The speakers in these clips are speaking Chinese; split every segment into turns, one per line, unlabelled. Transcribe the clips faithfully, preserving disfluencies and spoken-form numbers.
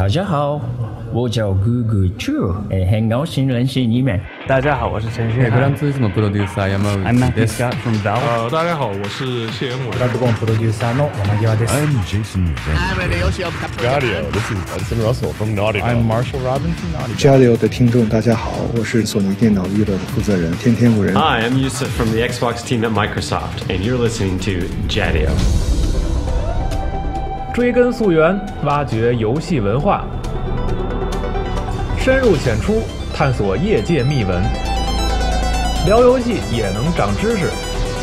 大家好，我叫谷谷兔，哎，很高兴认识你们。
大家好，我是陈旭。
グランツーリスモプロデューサー山内
I'm Matthew Scott from Valve。
呃，大家好，我是谢元伟。
ドラッグボーンプロデューサーの山際です。
I'm Jason
Gadio, this is Hudson Russell from Naughty Dog.
I'm Marshall Robbins from Naughty Dog.
Gadio 的听众大家好，我是索尼电脑娱乐的负责人天天无人。
Hi, I'm Yusuf from the Xbox team at Microsoft, and you're listening to Gadio。
追根溯源，挖掘游戏文化，深入浅出，探索业界秘闻，聊游戏也能长知识。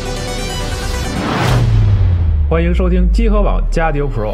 欢迎收听机核网加迪欧 Pro。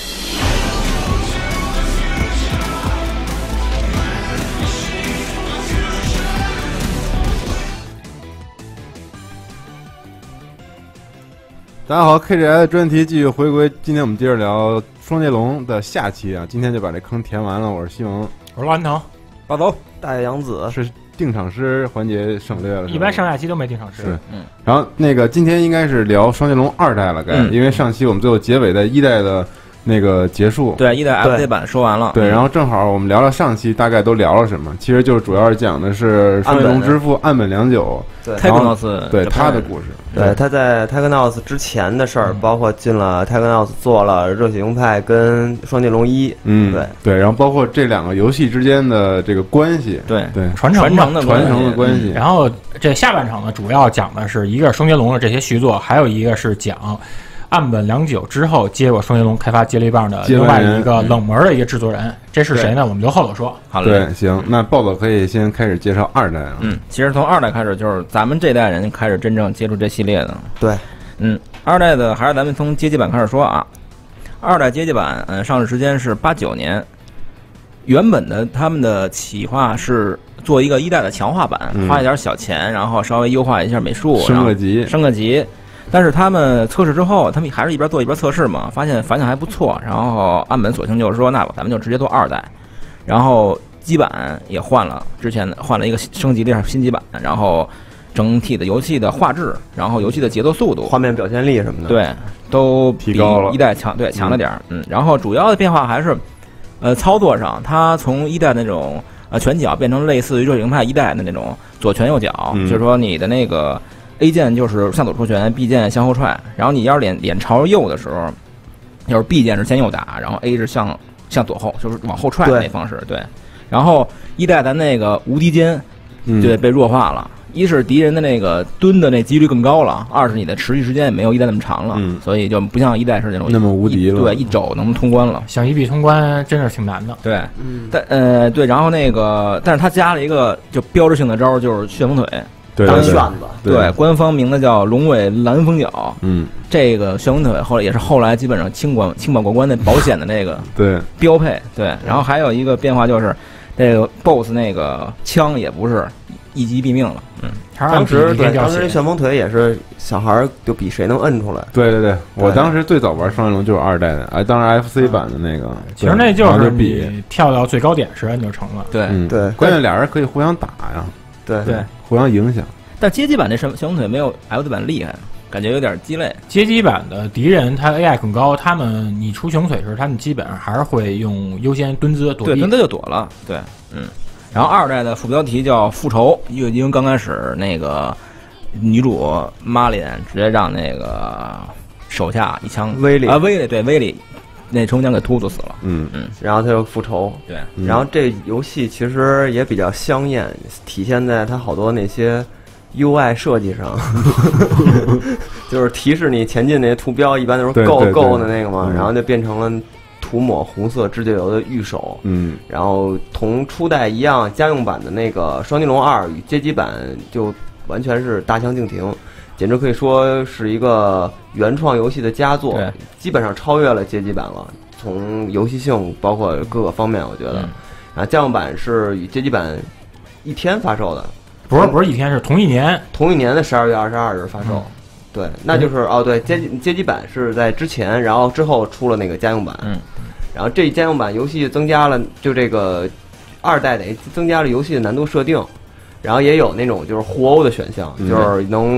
大家好 ，K G I 的专题继续回归，今天我们接着聊双截龙的下期啊，今天就把这坑填完了。我是西蒙，
我是栾腾，
大走，大野洋子
是定场诗环节省略了，
一般上下期都没定场诗。
是，嗯。然后那个今天应该是聊双截龙二代了，该、嗯，因为上期我们最后结尾在一代的那个结束，
对，一代 F C 版说完了，
对，然后正好我们聊聊上期大概都聊了什么，其实就是主要是讲的是双截龙之父岸本良久，
对，泰格诺斯，
对他的故事。
对，他在 Psychonauts 之前的事儿，包括进了 Psychonauts 做了热血鹰派跟双截龙一，
嗯，
对
对，然后包括这两个游戏之间的这个关系，
对
对，
传承
传承的
传承的关系。
然后这下半场呢，主要讲的是一个双截龙的这些续作，还有一个是讲岸本良久之后接过双截龙开发接力棒的另外一个冷门的一个制作人，这是谁呢？我们留后头说。
好嘞，
对，行，那暴走可以先开始介绍二代啊。
嗯，其实从二代开始就是咱们这代人开始真正接触这系列的。
对，
嗯，二代的还是咱们从街机版开始说啊。二代街机版，嗯，上市时间是八九年。原本的他们的企划是做一个一代的强化版，
嗯、
花一点小钱，然后稍微优化一下美术，
升个级，
升个级。但是他们测试之后，他们还是一边做一边测试嘛，发现反响还不错。然后岸本索性就是说，那咱们就直接做二代，然后基板也换了，之前换了一个升级的新基板，然后整体的游戏的画质，然后游戏的节奏速度、
画面表现力什么的，
对，都比
提高了，
一代强，对，强了点儿。嗯，然后主要的变化还是，呃，操作上，它从一代那种呃拳脚变成类似于热血鹰派一代的那种左拳右脚，
嗯、
就是说你的那个。A 键就是向左出拳 ，B 键向后踹。然后你要是脸脸朝右的时候，要是 B 键是先右打，然后 A 是向向左后，就是往后踹的那方式。对。然后一代咱那个无敌肩就被弱化了，嗯、一是敌人的那个蹲的那几率更高了，二是你的持续时间也没有一代那么长了，
嗯、
所以就不像一代是那种
那么无敌了。
对，一肘能通关了。
想一笔通关真是挺难的。
对，嗯、但呃对，然后那个，但是他加了一个就标志性的招，就是旋风腿。
当旋子，
对，对，官方名字叫龙尾蓝风脚。
嗯，
这个旋风腿后来也是后来基本上轻管轻保过关那保险的那个
对
标配。对，然后还有一个变化就是，这个 B O S S 那个枪也不是一击毙命了。嗯，
当时对当时旋风腿也是小孩就比谁能摁出来。
对对对，我当时最早玩双截龙就是二代的，哎，当时 F C 版的那个，
其实那就是你跳到最高点时摁就成了。
对、
嗯、
对，
关键俩人可以互相打呀。
对
对，
互相影响。
但街机版那旋风腿没有 F C 版厉害，感觉有点鸡肋。
街机版的敌人他 A I 更高，他们你出雄腿时，他们基本上还是会用优先蹲姿躲避，
对，蹲姿就躲了。对，嗯。然后二代的副标题叫复仇，因为因为刚开始那个女主玛莲直接让那个手下一枪
威利
啊威利对威利那冲锋枪给突突死了。
嗯
嗯，
然后他就复仇。
对，
嗯、
然后这游戏其实也比较香艳，体现在它好多那些。U I 设计上，就是提示你前进那些图标，一般都是够够的那个嘛，然后就变成了涂抹红色指甲油的御手。
嗯，
然后同初代一样，家用版的那个双截龙二与街机版就完全是大相径庭，简直可以说是一个原创游戏的佳作，基本上超越了街机版了。从游戏性包括各个方面，我觉得，
嗯、
然后家用版是与街机版一天发售的。
不是不是一天，是同一年，
同一年的十二月二十二日发售。嗯、对，那就是、嗯、哦，对，街街机版是在之前，然后之后出了那个家用版。
嗯，
然后这家用版游戏增加了，就这个二代等于增加了游戏的难度设定，然后也有那种就是互殴的选项，
嗯、
就是能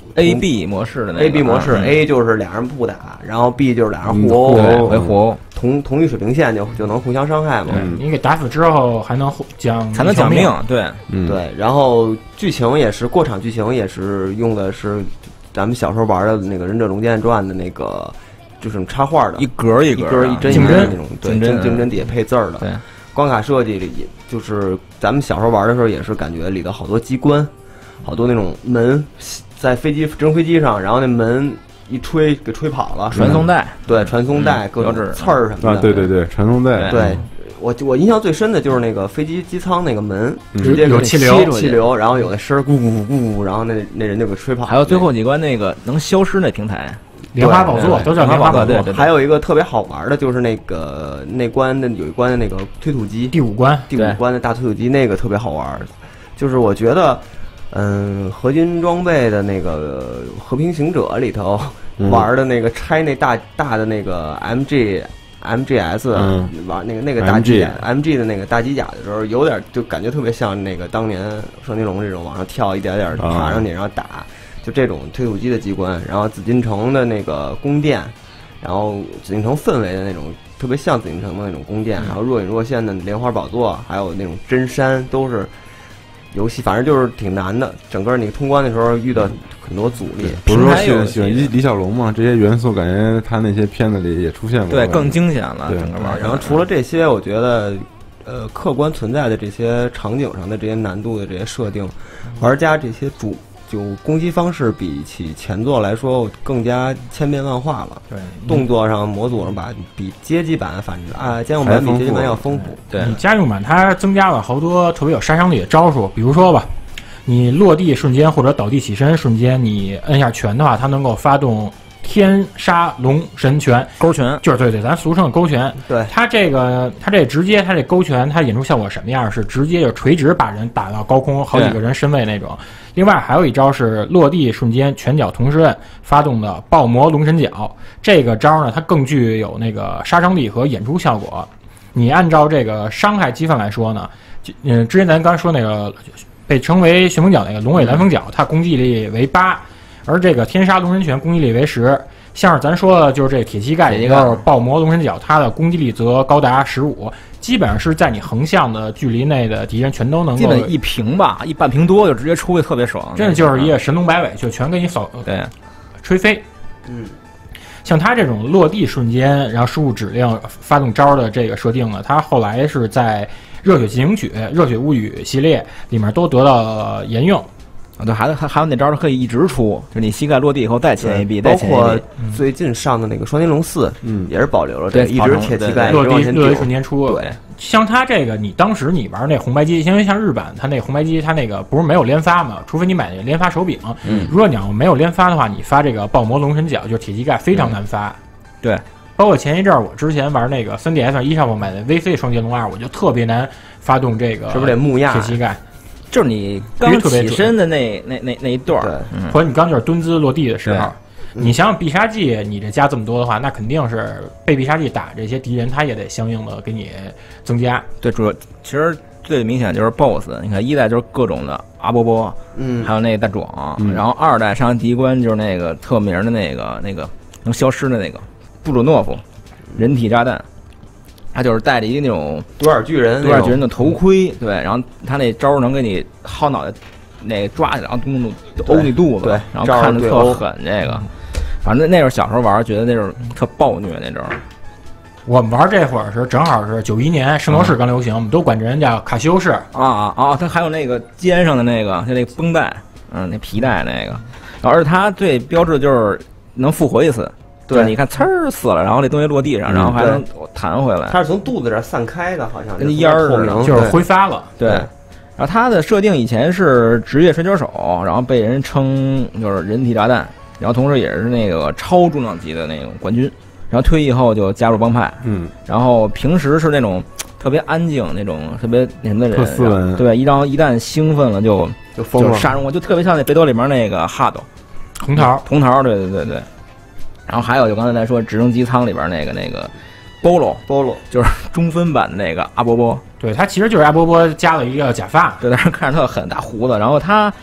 A B 模式的那个
A B 模式、
嗯、
A 就是俩人不打，然后 B 就是俩人互殴，
对，为互殴，
同同一水平线就就能互相伤害嘛。
嗯、你给打死之后还能讲
才能讲命，对，
嗯、
对。然后剧情也是过场剧情也是用的是咱们小时候玩的那个《忍者龙剑传》的那个，就是插画的，
一格一
格、啊、一帧一帧那种，对，
竞
争竞争底下配字儿的。
对，
关卡设计里，就是咱们小时候玩的时候也是感觉里头好多机关，好多那种门。在飞机直升飞机上，然后那门一吹给吹跑了，
传送带，
对，传送带、嗯、各种刺儿什么的，
啊，对对对，传送带，
对，我我印象最深的就是那个飞机机舱那个门，嗯、直接
有气流，
气流，然后有那声儿咕咕咕咕，然后那那人就给吹跑了。
还有最后几关那个能消失那平台，
莲花宝座都叫莲花宝座。
还有一个特别好玩的，就是那个那关的有一关的那个推土机，
第五关，
第五关的大推土机那个特别好玩，就是我觉得。嗯，合金装备的那个和平行者里头、嗯、玩的那个拆那大大的那个 M G M G S、嗯、玩那个那个大机 M G 的那个大机甲的时候，有点就感觉特别像那个当年双截龙这种往上跳一点点爬上去、啊、然后打，就这种推土机的机关，然后紫禁城的那个宫殿，然后紫禁城氛围的那种特别像紫禁城的那种宫殿，然后若隐若现的莲花宝座，还有那种真山都是。游戏反正就是挺难的，整个你通关的时候遇到很多阻力。
不是说喜欢喜欢李李小龙嘛？这些元素感觉他那些片子里也出现过，
对，更惊险了。
对，
整个玩。
然后除了这些，我觉得，呃，客观存在的这些场景上的这些难度的这些设定，玩家这些主就攻击方式比起前作来说更加千变万化了。
对，
动作上、模组上吧，比街机版反正啊，家用版比街机版要丰富。
对，
你家用版它增加了好多特别有杀伤力的招数，比如说吧，你落地瞬间或者倒地起身瞬间，你摁下拳的话，它能够发动天杀龙神拳，
勾拳，
就是对对，咱俗称的勾拳。
对，
它这个它这直接它这勾拳，它演出效果什么样？是直接就垂直把人打到高空，好几个人身位那种。另外还有一招是落地瞬间拳脚同时摁发动的爆魔龙神脚，这个招呢，它更具有那个杀伤力和演出效果。你按照这个伤害积分来说呢，嗯，之前咱刚才说那个被称为旋风脚那个龙尾蓝风脚，它攻击力为八。而这个天杀龙神拳攻击力为十，像是咱说的就是这铁膝盖，也就是爆魔龙神脚，它的攻击力则高达十五，基本上是在你横向的距离内的敌人全都能够，
基本一平吧，一半平多就直接出去特别爽，
真的就是一个神龙摆尾，就全给你扫，
对，
吹飞。
嗯，
像它这种落地瞬间，然后输入指令发动招的这个设定呢，它后来是在《热血进行曲》《热血物语》系列里面都得到了沿用。
啊，对，还还还有那招可以一直出，就是你膝盖落地以后再前一臂，
包括最近上的那个《双截龙四》，嗯，也是保留了这个，一直铁膝盖
落地落地瞬间出。
对，
像它这个，你当时你玩那红白机，因为像日版，它那红白机它那个不是没有连发嘛，除非你买那个连发手柄。嗯，如果你要没有连发的话，你发这个爆魔龙神脚，就是铁膝盖非常难发。
嗯、对，
包括前一阵儿我之前玩那个 三 D S 一上我买的 V C 双截龙二，我就特别难发动这个，
是不是得木压
铁膝盖？
就是你刚起身的那那那那一段儿，
嗯、或者你刚就是蹲姿落地的时候，你想想必杀技，你这加这么多的话，那肯定是被必杀技打这些敌人，他也得相应的给你增加。
对，主要其实最明显就是 B O S S， 你看一代就是各种的阿波波，
嗯，
还有那个大壮，
嗯、
然后二代上第一关就是那个特名的那个那个能消失的那个布鲁诺夫人体炸弹。他就是戴着一个那种
独眼巨人，
独眼巨人的头盔，对，然后他那招能给你薅脑袋，那个抓起来，然后咚咚殴你肚子，
对，
然后看着特狠。这个，反正那时候小时候玩，觉得那种特暴虐那招。
我们玩这会儿是正好是九一年圣斗士刚流行，我们都管这人叫卡西欧士
啊啊啊！他还有那个肩上的那个，就那个绷带，嗯，那皮带那个，然后而且他最标志的就是能复活一次。对，你看，呲儿死了，然后这东西落地上，然后还能弹回来。
它是从肚子这散开的，好像
跟烟儿似的，
就是挥发了。
对，然后它的设定以前是职业摔跤手，然后被人称就是人体炸弹，然后同时也是那个超重量级的那种冠军。然后退役后就加入帮派，
嗯，
然后平时是那种特别安静、那种特别那什么的人，
特斯文。
对，一张一旦兴奋了就
就疯了，
就杀人魔，就特别像那北斗里面那个哈斗，
红桃，
红桃，对对对对。然后还有就刚才咱说直升机舱里边那个那个波罗
波罗，
就是中分版的那个阿波波，
对，他其实就是阿波波加了一个假发，
对，但是看着特狠，大胡子。然后他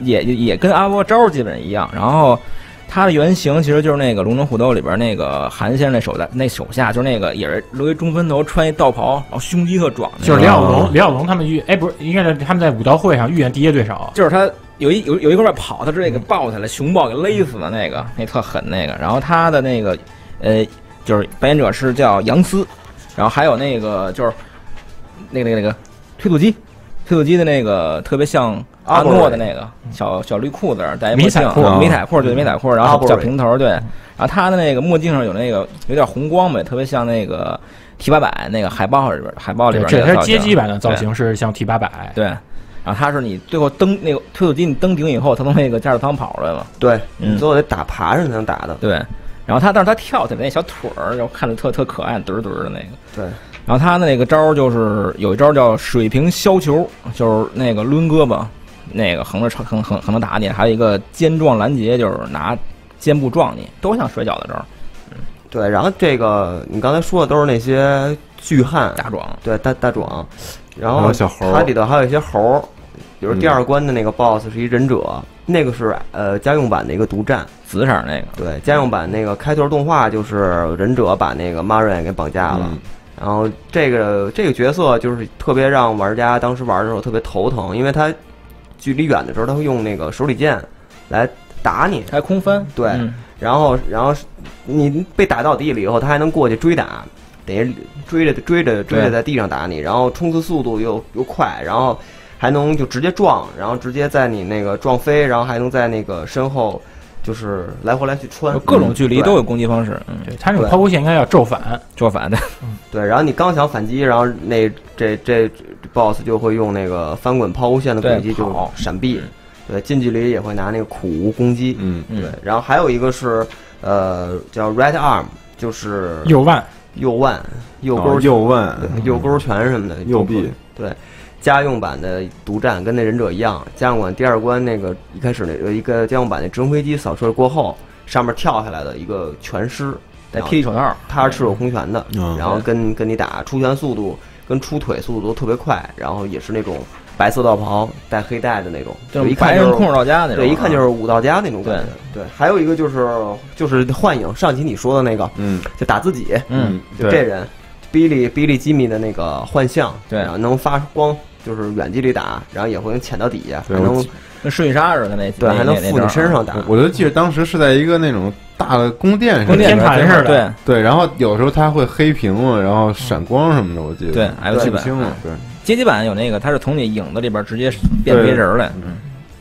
也也跟阿波招基本一样，然后。他的原型其实就是那个《龙争虎斗》里边那个韩先生那手的那手下，就是那个也是留一中分头，穿一道袍，然后胸肌特壮，
就是李小龙。李小龙他们遇哎不是，应该是他们在武道会上遇见第一对手，
就是他有一有有一个在跑，他是那个抱起来，熊抱给勒死的那个，那特狠那个。然后他的那个呃，就是扮演者是叫杨思，然后还有那个就是那个那个那个推土机，推土机的那个特别像。阿诺的那个小小绿裤子，戴墨镜，迷彩裤对迷彩裤，然后小平头对，然后他的那个墨镜上有那个有点红光呗，特别像那个 T 八百那个海报里边海报里边。
这是街机版的造型是像 T 八百，
对。然后他是你最后登那个推土机你登顶以后，他从那个加热舱跑出来了，
对，你最后得打爬上才能打的，
对。然后他但是他跳起来那小腿儿，然后看着特特可爱，嘚嘚的那个，
对。
然后他的那个招就是有一招叫水平削球，就是那个抡胳膊。那个横着横横横着打你，还有一个肩撞拦截，就是拿肩部撞你，都像摔跤的招。
嗯，对。然后这个你刚才说的都是那些巨汉
大壮，
对大大壮。然后
小猴，
它里头还有一些猴，比如第二关的那个 boss 是一忍者，嗯、那个是呃家用版的一个独占，
紫色那个。
对，家用版那个开头动画就是忍者把那个 Marion 给绑架了。嗯然后这个这个角色就是特别让玩家当时玩的时候特别头疼，因为他。距离远的时候，他会用那个手里剑来打你，
还空翻。
对，
嗯、
然后然后你被打到地了以后，他还能过去追打，等于追着追着追着在地上打你，然后冲刺速度又又快，然后还能就直接撞，然后直接在你那个撞飞，然后还能在那个身后就是来回来去穿，
各种距离都有攻击方式。
嗯，对，他那种抛物线应该叫骤反，
骤反的。
嗯，对，然后你刚想反击，然后那这这。boss 就会用那个翻滚抛物线的轨迹就闪避，对，对，近距离也会拿那个苦无攻击，
嗯，
对。然后还有一个是呃叫 right arm， 就是
右腕、
右腕、右勾、
右腕、
右勾拳什么的，
右臂。
对，家用版的独占跟那忍者一样，家用版第二关那个一开始那有一个家用版那直升飞机扫射过后，上面跳下来的一个拳师，
戴霹雳手套，
他是赤手空拳的，
嗯、
然后跟跟你打出拳速度。跟出腿速度都特别快，然后也是那种白色道袍带黑带的那种，
就
一看就是
空手道家那种，
对，一看就是武道家那种感觉。对，对，还有一个就是就是幻影，上期你说的那个，
嗯，
就打自己，
嗯，
就这人，比利比利基米的那个幻象，
对，
然后能发光，就是远距离打，然后也会能潜到底下，还能
跟瞬杀似的那，
对，还能附你身上打。
我就记得当时是在一个那种大的宫殿
宫殿
盘似的，
对
对，然后有时候它会黑屏嘛，然后闪光什么的，我记得
对 F 七版
清了，对，
街机版有那个，它是从你影子里边直接变别人来，嗯。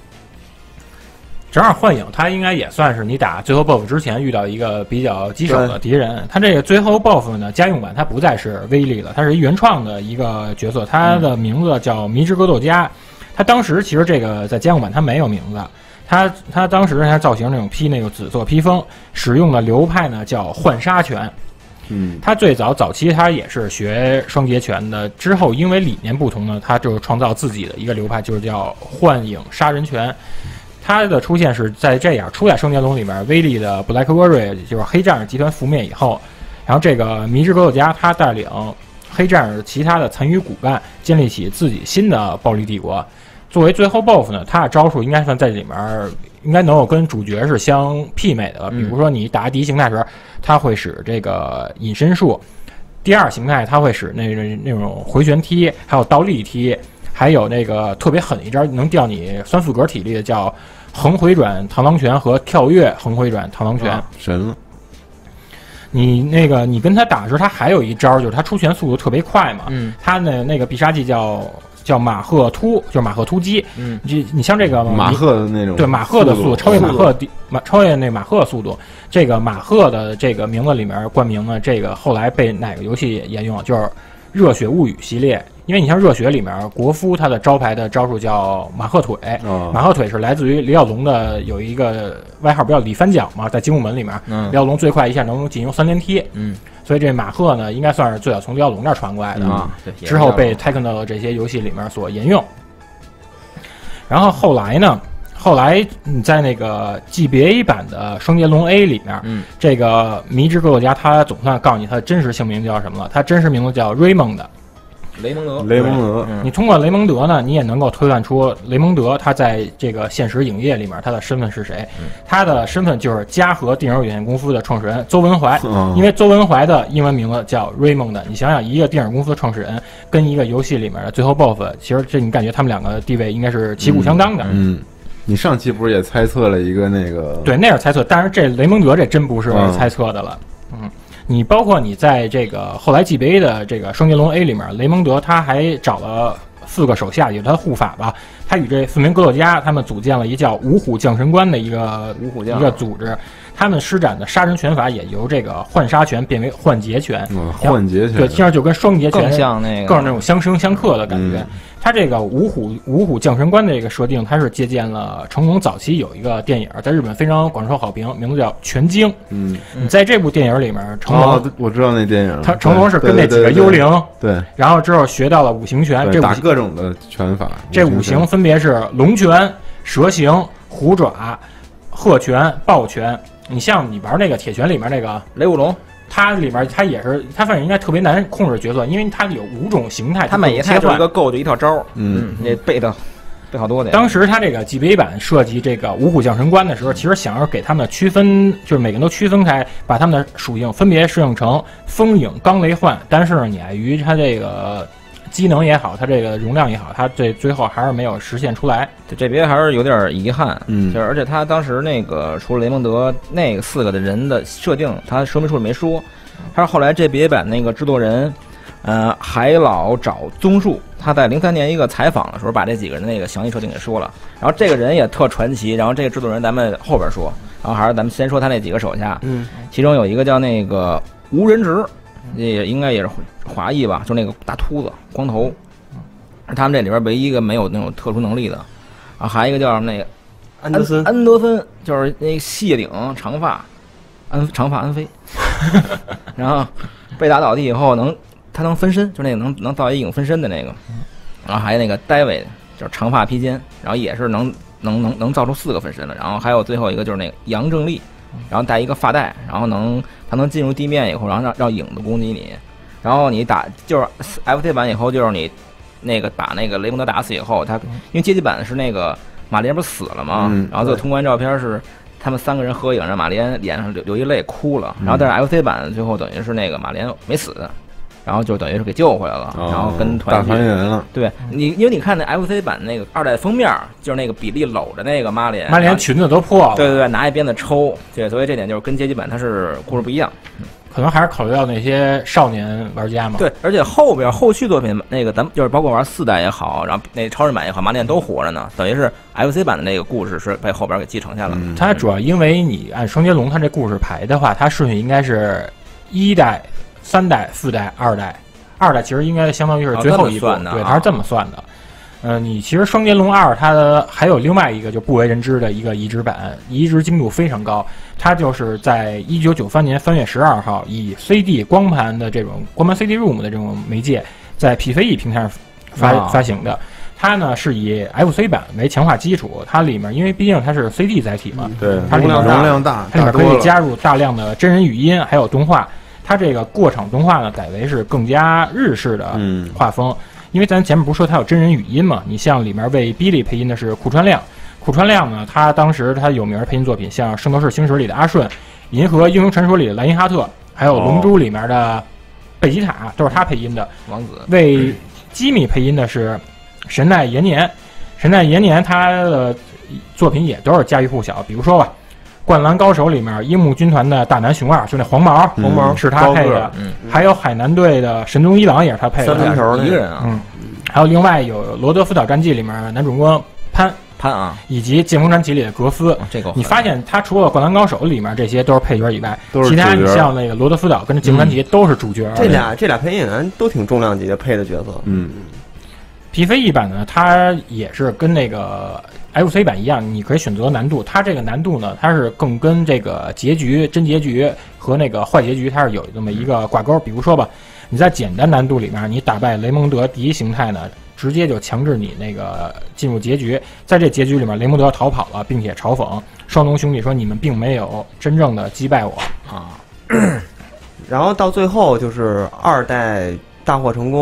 正好幻影，它应该也算是你打最后 B O S S 之前遇到一个比较棘手的敌人。它这个最后 B O S S 呢，家用版它不再是威力了，它是一原创的一个角色，它的名字叫迷之格斗家。它当时其实这个在家用版它没有名字，它它当时它造型那种披那个紫色披风，使用的流派呢叫幻杀拳。
嗯，
他最早早期他也是学双截拳的，之后因为理念不同呢，他就创造自己的一个流派，就是叫幻影杀人拳。他的出现是在这样初代双截龙里面，威力的 Black Warrior 就是黑战士集团覆灭以后，然后这个迷之格斗家他带领黑战士其他的残余骨干，建立起自己新的暴力帝国。作为最后 B O S S 呢，他的招数应该算在里面，应该能够跟主角是相媲美的。比如说你打第一形态时，他会使这个隐身术；第二形态他会使那那种回旋踢，还有倒立踢，还有那个特别狠一招能掉你酸素格体力的叫横回转螳螂拳和跳跃横回转螳螂拳，
啊、神了。
你那个你跟他打的时候，他还有一招就是他出拳速度特别快嘛，
嗯，
他的那个必杀技叫。叫马赫突，就是马赫突击。
嗯，
你你像这个
马赫的那种，
对马赫的速度，超越马赫的马，超越那马赫速度。这个马赫的这个名字里面冠名呢，这个后来被哪个游戏也沿用，就是《热血物语》系列。因为你像《热血》里面，国夫他的招牌的招数叫马赫腿，
哦、
马赫腿是来自于李小龙的有一个外号不叫李翻脚嘛，在精武门里面，
嗯、
李小龙最快一下能进行三连踢。
嗯。
所以这马赫呢，应该算是最早从李小龙那儿传过来的
啊、
嗯，之后被 Tekken 的这些游戏里面所沿用。然后后来呢，后来你在那个 G B A 版的双截龙 A 里面，
嗯，
这个迷之格斗家他总算告诉你他的真实姓名叫什么了，他真实名字叫 Raymond。
雷蒙德，
雷蒙德，
嗯、你通过雷蒙德呢，你也能够推断出雷蒙德他在这个现实影业里面他的身份是谁？嗯、他的身份就是嘉禾电影有限公司的创始人邹文怀，
嗯、
因为邹文怀的英文名字叫 Raymond。你想想，一个电影公司的创始人跟一个游戏里面的最后 B O S S， 其实这你感觉他们两个地位应该是旗鼓相当的。
嗯。嗯你上期不是也猜测了一个那个？
对，那是猜测，但是这雷蒙德这真不是猜测的了。嗯，嗯你包括你在这个后来 G B A 的这个双截龙 A 里面，雷蒙德他还找了四个手下，也是他的护法吧。他与这四名格斗家，他们组建了一叫五虎降神关的一个
五虎将
一个组织。他们施展的杀人拳法也由这个幻杀拳变为幻截拳，
嗯、幻截拳
对，听着就跟双截拳
更像那个，
更是那种相生相克的感觉。嗯他这个五虎五虎降神关的这个设定，它是借鉴了成龙早期有一个电影，在日本非常广受好评，名字叫《拳经》。
嗯，
你在这部电影里面，成龙、
哦、我知道那电影，
他成龙是跟那几个幽灵，
对，对对对
然后之后学到了五行拳，这
打各种的拳法。
这五行分别是龙拳、蛇形、虎爪、鹤拳、豹拳。你像你玩那个铁拳里面那个
雷武龙。
它里面它也是，它反正应该特别难控制角色，因为它有五种形态，
它每一套就一个够就一套招，
嗯，
你背的背好多的。
当时它这个 G B A 版设计这个五虎降神关的时候，其实想要给他们区分，就是每个人都区分开，把他们的属性分别适应成风影、刚、雷、幻，但是呢，你碍于它这个机能也好，它这个容量也好，它这最后还是没有实现出来。
这边还是有点遗憾，
嗯，
就是而且他当时那个除了雷蒙德那个四个的人的设定，他说明书里没说。他是后来 G B A 版那个制作人，呃，海老找宗树，他在零三年一个采访的时候，把这几个人的那个详细设定给说了。然后这个人也特传奇，然后这个制作人咱们后边说，然后还是咱们先说他那几个手下，
嗯，
其中有一个叫那个吴仁直，也应该也是华裔吧，就那个大秃子光头，他们这里边唯一一个没有那种特殊能力的，然后还有一个叫那个
安德森，
安德森就是那个谢顶长发，安长发安飞。然后被打倒地以后能他能分身，就那个能能造一影分身的那个，然后还有那个戴维就是长发披肩，然后也是能能能能造出四个分身了，然后还有最后一个就是那个杨正立，然后戴一个发带，然后能他能进入地面以后，然后让让影子攻击你，然后你打就是 F C 版以后就是你那个把那个雷蒙德打死以后，他因为街机版是那个马莲不是死了吗？
嗯、
然后最后通关照片是。他们三个人合影，让马莲脸上流流一泪哭了。然后但是 F C 版最后等于是那个马莲没死，然后就等于是给救回来了，
哦、
然后跟团
大团圆了。
对你，因为你看那 F C 版那个二代封面，就是那个比利搂着那个马莲，
马莲裙子都破了。
对对对，拿一鞭子抽。对，所以这点就是跟街机版它是故事不一样。
嗯可能还是考虑到那些少年玩家嘛。
对，而且后边后续作品那个咱们就是包括玩四代也好，然后那超人版也好，马莲都活着呢。等于是 F C 版的那个故事是被后边给继承下来了。
嗯、
它主要因为你按双截龙它这故事排的话，它顺序应该是一代、三代、四代、二代。二代其实应该相当于是最后一部，
哦、
对，它是这么算的。呃，你其实双截龙二它的还有另外一个就不为人知的一个移植版，移植精度非常高。它就是在一九九三年三月十二号以 C D 光盘的这种光盘 C D ROM 的这种媒介，在 P C E 平台上发、哦、发行的。它呢是以 F C 版为强化基础，它里面因为毕竟它是 C D 载体嘛，
对，
它里面
容量大，
它里面可以加入大量的真人语音还有动画。它这个过场动画呢改为是更加日式的画风。嗯因为咱前面不是说它有真人语音嘛？你像里面为比利配音的是库川亮，库川亮呢，他当时他有名的配音作品，像《圣斗士星矢》里的阿顺，《银河英雄传说》里的莱因哈特，还有《龙珠》里面的贝吉塔，都是他配音的。
王子
为基米配音的是神奈延年，神奈延年他的作品也都是家喻户晓，比如说吧。灌篮高手里面樱木军团的大南雄二，就那黄毛，
嗯、
黄毛是他配的，
嗯、
还有海南队的神宗一郎也是他配的，
三分球一个人啊，
嗯，还有另外有罗德福岛战记里面男主公潘
潘啊，
以及剑锋传奇里的格斯，
哦、这个
你发现他除了灌篮高手里面这些都是配角以外，
都是
其他你像那个罗德福岛跟剑锋传奇都是主角，
嗯、这俩这俩配音演员都挺重量级的配的角色，
嗯。
P C E 版呢，它也是跟那个 F C 版一样，你可以选择难度。它这个难度呢，它是更跟这个结局、真结局和那个坏结局，它是有这么一个挂钩。比如说吧，你在简单难度里面，你打败雷蒙德第一形态呢，直接就强制你那个进入结局。在这结局里面，雷蒙德逃跑了，并且嘲讽双龙兄弟说：“你们并没有真正的击败我啊。”
然后到最后就是二代大获成功。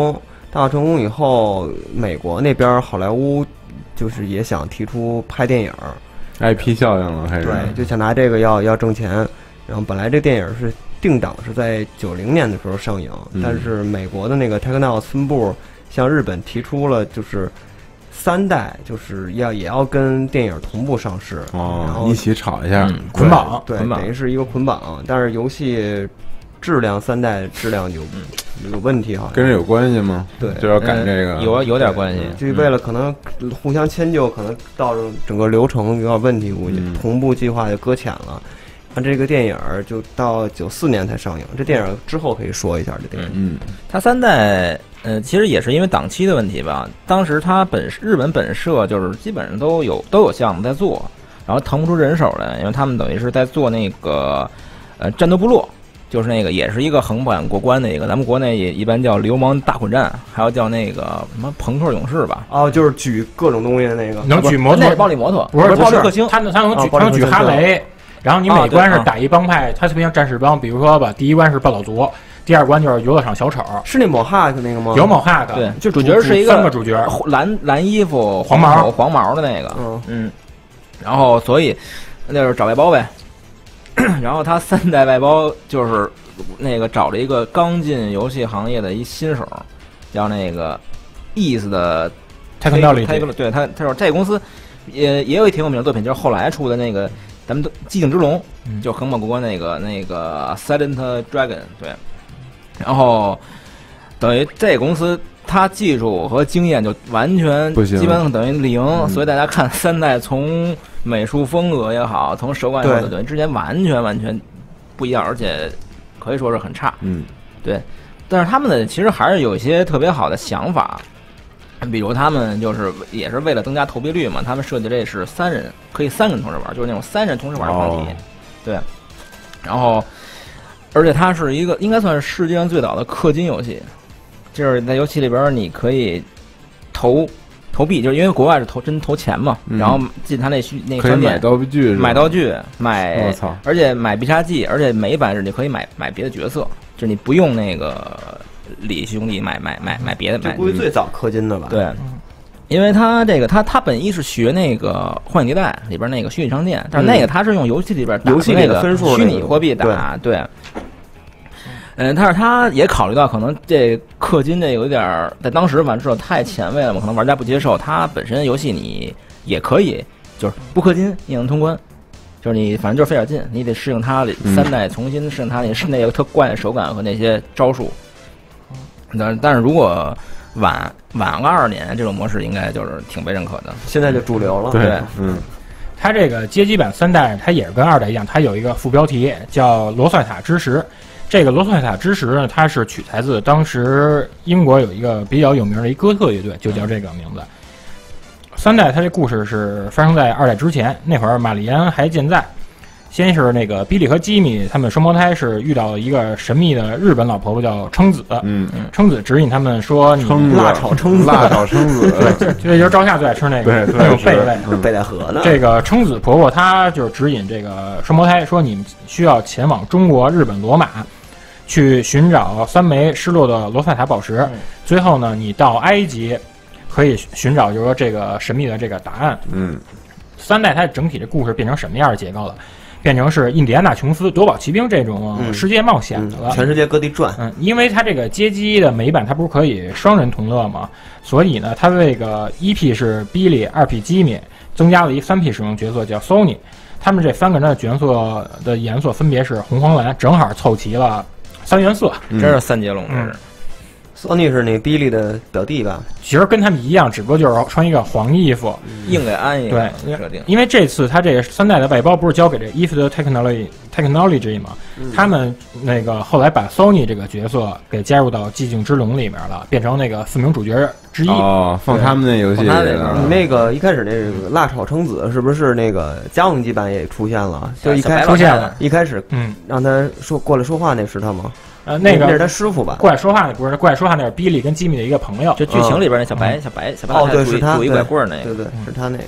大获成功以后，美国那边好莱坞就是也想提出拍电影
，I P 效应了，还是
对，就想拿这个要要挣钱。然后本来这电影是定档是在九零年的时候上映，
嗯、
但是美国的那个 Technos 分部向日本提出了就是三代就是要也要跟电影同步上市，
哦，
然后
一起炒一下，
嗯、捆绑，
对，
捆绑
等于是一个捆绑，但是游戏质量三代质量有有问题，好像
跟这有关系吗？
对，
就要赶这个，
嗯、有有点关系，
就为了可能互相迁就，可能到整个流程有点问题，估计、嗯、同步计划就搁浅了。那这个电影就到九四年才上映，这电影之后可以说一下这电影。
嗯，它三代，呃，其实也是因为档期的问题吧。当时它本日本本社就是基本上都有都有项目在做，然后腾不出人手来，因为他们等于是在做那个呃战斗部落，就是那个也是一个横版过关的一个，咱们国内也一般叫流氓大混战，还有叫那个什么朋克勇士吧。
哦，就是举各种东西的那个，
能举摩托，
那是暴力摩托，
不是
暴力克星，
他他能举，他能举哈雷。然后你每关是打一帮派，它特别像战士帮，比如说吧，第一关是暴走族，第二关就是游乐场小丑，
是那抹哈克那个吗？
有抹哈克，
对，就主角是一个
三个主角，
蓝蓝衣服、
黄毛、
黄毛的那个，
嗯
嗯，然后所以那就是找外包呗，然后他三代外包就是那个找了一个刚进游戏行业的一新手，叫那个 East 的
Technology，
对他他说这个公司也也有一挺有名的作品，就是后来出的那个。咱们都寂静之龙，
嗯、
就横版过关那个那个 Silent Dragon， 对，然后等于这个公司它技术和经验就完全基本上等于零，
嗯、
所以大家看三代从美术风格也好，从手感也好，对之前完全完全不一样，而且可以说是很差，
嗯，
对，但是他们呢其实还是有一些特别好的想法。比如他们就是也是为了增加投币率嘛，他们设计这是三人可以三个人同时玩，就是那种三人同时玩的方体，
哦、
对。然后，而且它是一个应该算是世界上最早的氪金游戏，就是在游戏里边你可以投投币，就是因为国外是投真投钱嘛，
嗯、
然后进他那需那个
可以买道具，
买道具买，
我操！
而且买必杀技，而且每一版是你可以买买别的角色，就是你不用那个。李兄弟买买买买别的，买
估计最早氪金的吧？
对，因为他这个他他本意是学那个《幻影地带》里边那个虚拟商店，但是那个他是用游戏里边打
游戏
那个
分数
虚拟货币打，对。嗯，但是他也考虑到可能这氪金这有一点在当时反正太前卫了嘛，可能玩家不接受。他本身游戏你也可以就是不氪金也能通关。就是你反正就是费点劲，你得适应它三代，重新适应它那是那个特怪的手感和那些招数。但但是如果晚晚个二十年，这种模式应该就是挺被认可的。
现在就主流了。
对，
嗯，
它这个街机版三代，它也是跟二代一样，它有一个副标题叫罗塞塔之石。这个罗塞塔之石呢，它是取材自当时英国有一个比较有名的一哥特乐队，就叫这个名字。三代它这故事是发生在二代之前，那会儿玛丽安还健在。先是那个比利和基米他们双胞胎是遇到一个神秘的日本老婆婆叫撑子，
嗯，
撑子指引他们说你
辣炒撑子，
辣炒撑子，
对，这就是朝夏最爱吃那个那种贝类，
贝带河的。
这个撑子婆婆她就是指引这个双胞胎说，你们需要前往中国、日本、罗马，去寻找三枚失落的罗塞塔宝石。
嗯、
最后呢，你到埃及可以寻找，就是说这个神秘的这个答案。
嗯，
三代它整体的故事变成什么样的结构了？变成是印第安纳琼斯、夺宝奇兵这种世界冒险的了，
嗯嗯、全世界各地转。
嗯，因为它这个街机的美版，它不是可以双人同乐吗？所以呢，它这个一 P 是 Billy， 二 P 基米，增加了一三 P 使用角色叫 Sony。他们这三个人的角色的颜色分别是红、黄、蓝，正好凑齐了三原色，
嗯、真是三节龙。
嗯。
索尼是那比利的表弟吧？
其实跟他们一样，只不过就是穿一个黄衣服，
硬给安一个
对
设定。
因为这次他这个三代的外包不是交给这 E F 的 Technology Technology 嘛、嗯，他们那个后来把 Sony 这个角色给加入到寂静之龙里面了，变成那个四名主角之一。
哦，放他们那游戏里了。
你那个一开始那个辣炒撑子是不是那个家用机版也出现了？就一开始
出现了，
一开始
嗯，
让他说过来说话那是他吗？
呃，那个
那是他师傅吧？
过来说话那不是，过来说话那是比利跟基米的一个朋友。
就剧情里边那小白、嗯、小白小白，
哦，对，是他
拄一拐棍那个，
对对，是他那个。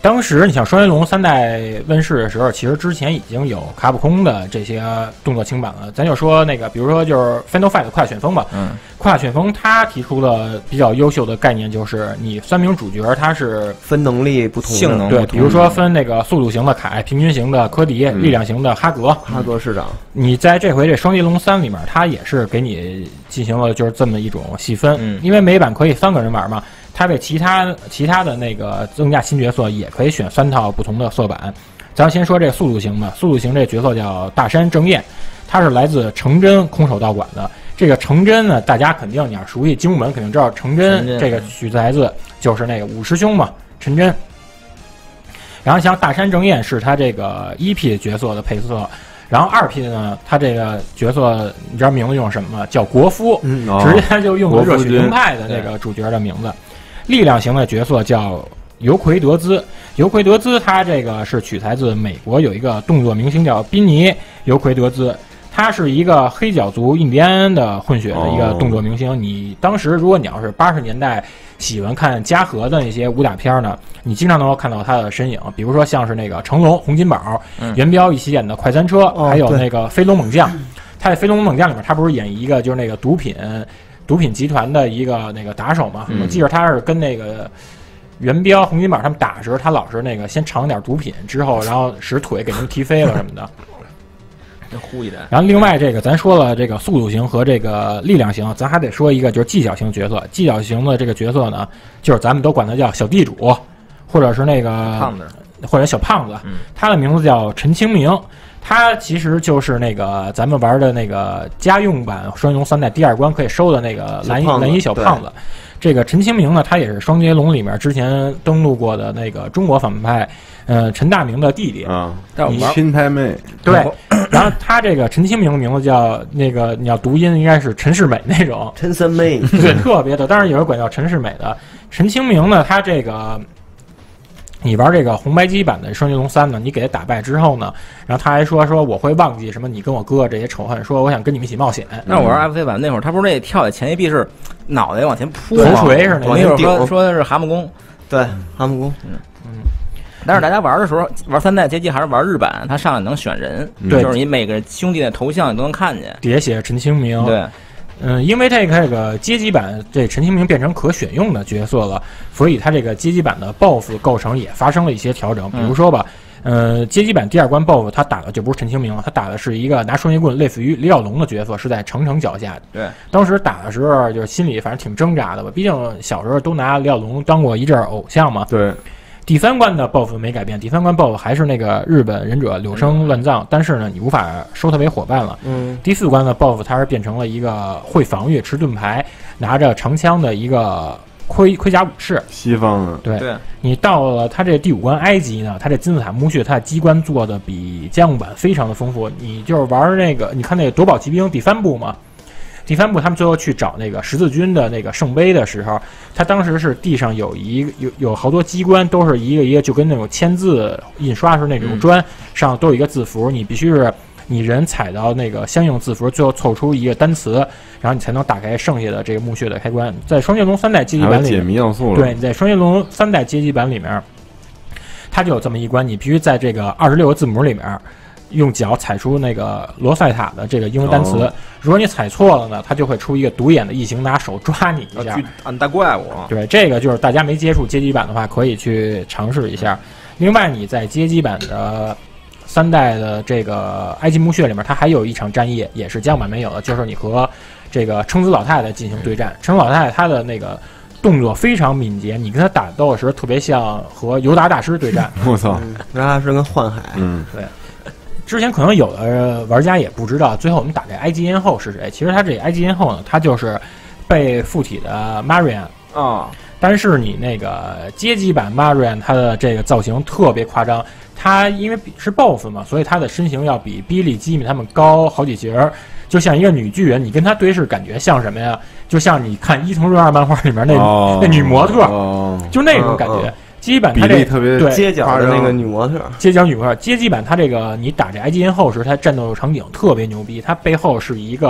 当时你像双截龙三代问世的时候，其实之前已经有卡普空的这些动作轻版了。咱就说那个，比如说就是 Final Fight 快打旋风吧，
嗯，
快打旋风它提出了比较优秀的概念，就是你三名主角它是
分能力不同的，
性能
对，比如说分那个速度型的凯、平均型的科迪、嗯、力量型的哈格、
哈格市长。
你在这回这双截龙三里面，它也是给你进行了就是这么一种细分，
嗯，
因为美版可以三个人玩嘛。它为其他其他的那个增加新角色，也可以选三套不同的色板。咱先说这个速度型的，速度型这角色叫大山正彦，他是来自成真空手道馆的。这个成真呢，大家肯定你要熟悉精武门，肯定知道成真这个取材自就是那个五师兄嘛，陈真。然后像大山正彦是他这个一 P 角色的配色。然后二 P 呢，他这个角色你知道名字用什么吗？叫国夫，
嗯哦、
直接就用了热血鹰派的这个主角的名字。力量型的角色叫尤奎德兹，尤奎德兹他这个是取材自美国有一个动作明星叫宾尼尤奎德兹，他是一个黑脚族印第安的混血的一个动作明星。哦、你当时如果你要是八十年代喜欢看嘉禾的那些武打片呢，你经常能够看到他的身影，比如说像是那个成龙、洪金宝、嗯、元彪一起演的快餐车，
哦、
还有那个飞龙猛将。他在飞龙猛将里面，他不是演一个就是那个毒品毒品集团的一个那个打手嘛？嗯、我记得他是跟那个元彪、洪金宝他们打的时候，他老是那个先尝点毒品，之后然后使腿给他们踢飞了什么的。
呼一点。
然后另外这个咱说了这个速度型和这个力量型，咱还得说一个就是技巧型角色。技巧型的这个角色呢，就是咱们都管他叫小地主，或者是那个
胖子，
或者小胖子。
嗯、
他的名字叫陈清明，他其实就是那个咱们玩的那个家用版双截龙三代第二关可以收的那个蓝衣蓝衣小胖子。这个陈清明呢，他也是双截龙里面之前登陆过的那个中国反派，呃，陈大明的弟弟
啊，
你
亲太妹。
对，然后他这个陈清明的名字叫那个，你要读音应该是陈世美那种，
陈三妹，
对，特别的。当然有人管叫陈世美的。陈清明呢，他这个。你玩这个红白机版的双截龙三呢，你给他打败之后呢，然后他还说说我会忘记什么你跟我哥这些仇恨，说我想跟你们一起冒险。
那我玩 F C 版那会儿，他不是那跳的前一臂是脑袋往前扑
吗？头锤是那
个，那会儿说说的是蛤蟆功，
对，蛤蟆功，
嗯嗯。但是大家玩的时候，玩三代街机还是玩日版，他上来能选人，
对，
就是你每个兄弟的头像你都能看见，
底下写着陈清明，
对。
嗯，因为这个这个街机版这陈清明变成可选用的角色了，所以它这个街机版的 B O S S 构成也发生了一些调整。比如说吧，嗯、呃，街机版第二关 B O S S 他打的就不是陈清明了，他打的是一个拿双截棍类似于李小龙的角色，是在程程脚下。
对，
当时打的时候就是心里反正挺挣扎的吧，毕竟小时候都拿李小龙当过一阵偶像嘛。
对。
第三关的 B O S S 没改变，第三关 B O S S 还是那个日本忍者柳生乱藏，但是呢，你无法收他为伙伴了。
嗯。
第四关的 B O S S 它是变成了一个会防御、持盾牌、拿着长枪的一个盔盔甲武士。
西方的。
对。
对。
你到了它这第五关埃及呢，它这金字塔墓穴，它的机关做的比家用版非常的丰富。你就是玩那个，你看那个夺宝奇兵第三部嘛。第三部他们最后去找那个十字军的那个圣杯的时候，他当时是地上有一有有好多机关，都是一个一个就跟那种签字印刷是那种砖、嗯、上都有一个字符，你必须是你人踩到那个相应字符，最后凑出一个单词，然后你才能打开剩下的这个墓穴的开关。在双截龙三代街机版里面，
解谜要素了。
对，你在双截龙三代街机版里面，它就有这么一关，你必须在这个二十六个字母里面。用脚踩出那个罗塞塔的这个英文单词，哦、如果你踩错了呢，它就会出一个独眼的异形拿手抓你一下，
按大怪物。
对，这个就是大家没接触街机版的话，可以去尝试一下。另外，你在街机版的三代的这个埃及墓穴里面，它还有一场战役，也是家用版没有的，就是你和这个撑子老太太进行对战。撑子老太太她的那个动作非常敏捷，你跟她打斗的时候特别像和尤达大师对战。
我操，
尤达大师跟幻海，
嗯，
对。之前可能有的玩家也不知道，最后我们打这埃及艳后是谁？其实他这埃及艳后呢，他就是被附体的 Marian
啊。
但是你那个街机版 Marian， 它的这个造型特别夸张。他因为是 B O S S 嘛，所以他的身形要比比利、吉米他们高好几截儿，就像一个女巨人。你跟他对视，感觉像什么呀？就像你看伊藤润二漫画里面那、哦、那女模特，哦、就那种感觉。哦哦街机版它这
特别
对
街角的那个女模特，
街角女模特。街机版它这个你打这埃及艳后时，它战斗场景特别牛逼，它背后是一个